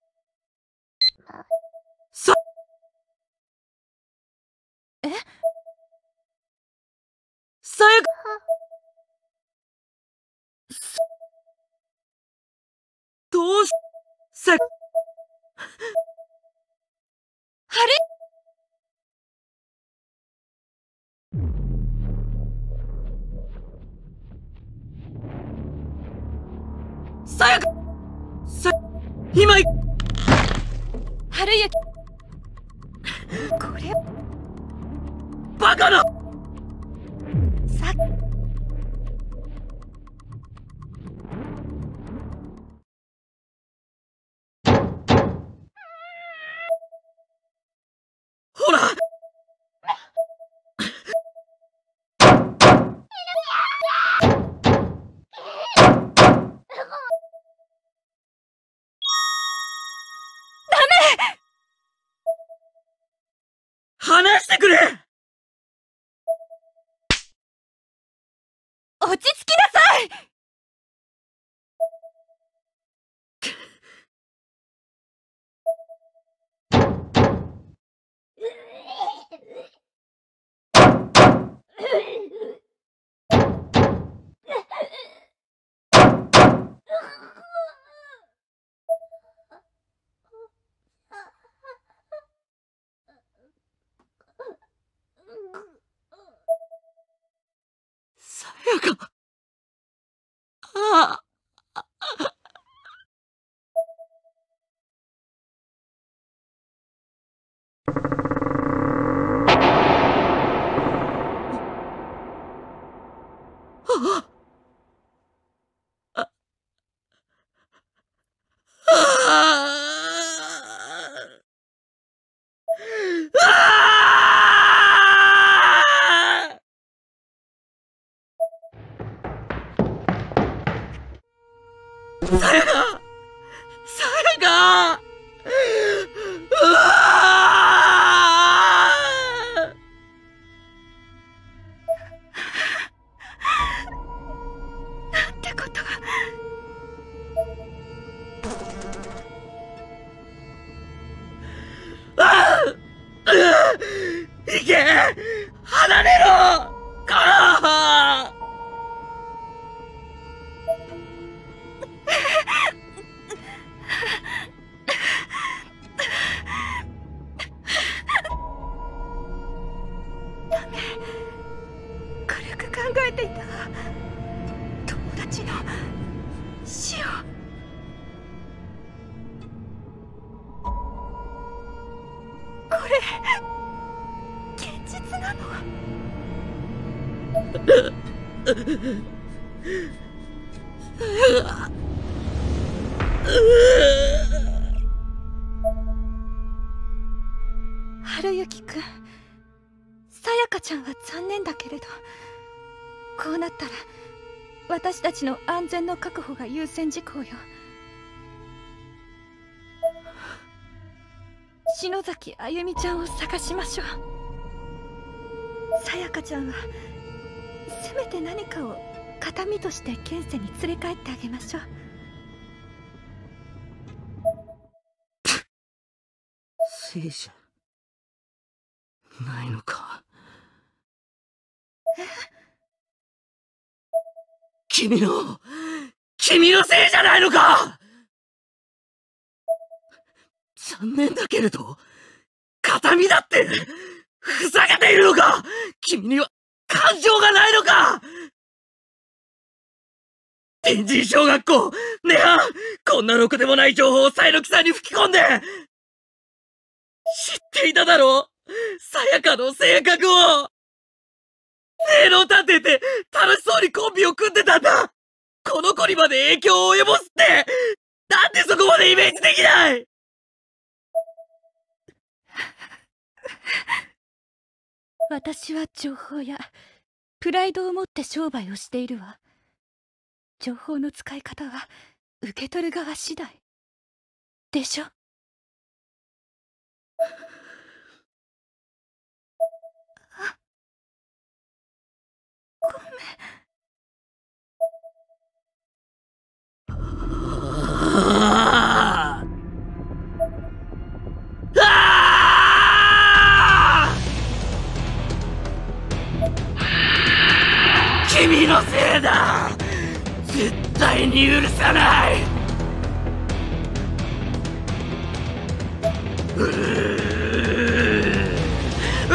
さえさやかどうしさあれさやかさ今い春雪、これバカなさほら話してくれ。 落ち着きなさい。 さやか。ああ。さやか、さやか、うわなんてことが。 ああ、いけ、離れろ、か軽く考えていた友達の死を。これ現実なの？春雪くん、さやかちゃんは残念だけれど、こうなったら私たちの安全の確保が優先事項よ。篠崎あゆみちゃんを探しましょう。さやかちゃんはせめて何かを形見として現世に連れ帰ってあげましょう。 聖者ないのか。君の君のせいじゃないのか。残念だけれど形見だってふざけているのか。君には感情がないのか。天神小学校ねはこんなろくでもない情報をサイロキさんに吹き込んで、知っていただろう、さやかの性格を。正論探偵って楽しそうにコンビを組んでたんだ。この子にまで影響を及ぼすって、なんでそこまでイメージできない。 私は情報やプライドを持って商売をしているわ。情報の使い方は受け取る側次第でしょ。あ、ごめん。 ああ、君のせいだ。絶対に許さない。うーうわ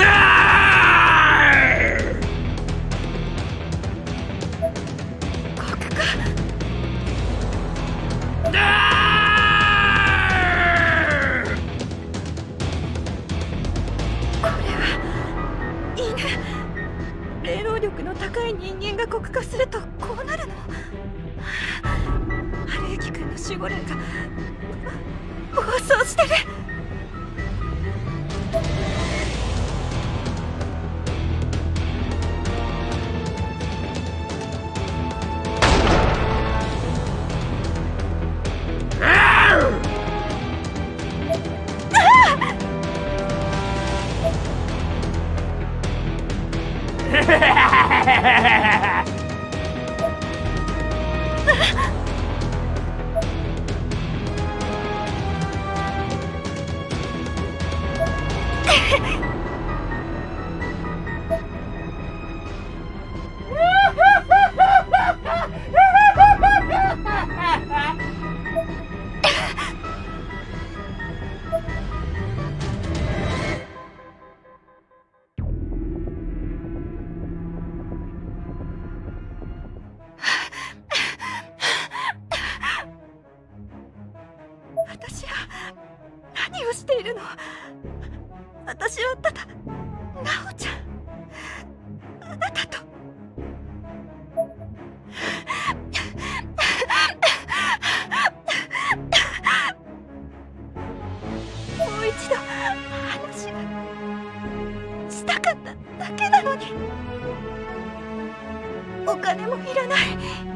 ーここか。 守護霊が暴走してる。私は何をしているの？私はただナオちゃん、あなたともう一度話がしたかっただけなのに。お金もいらない。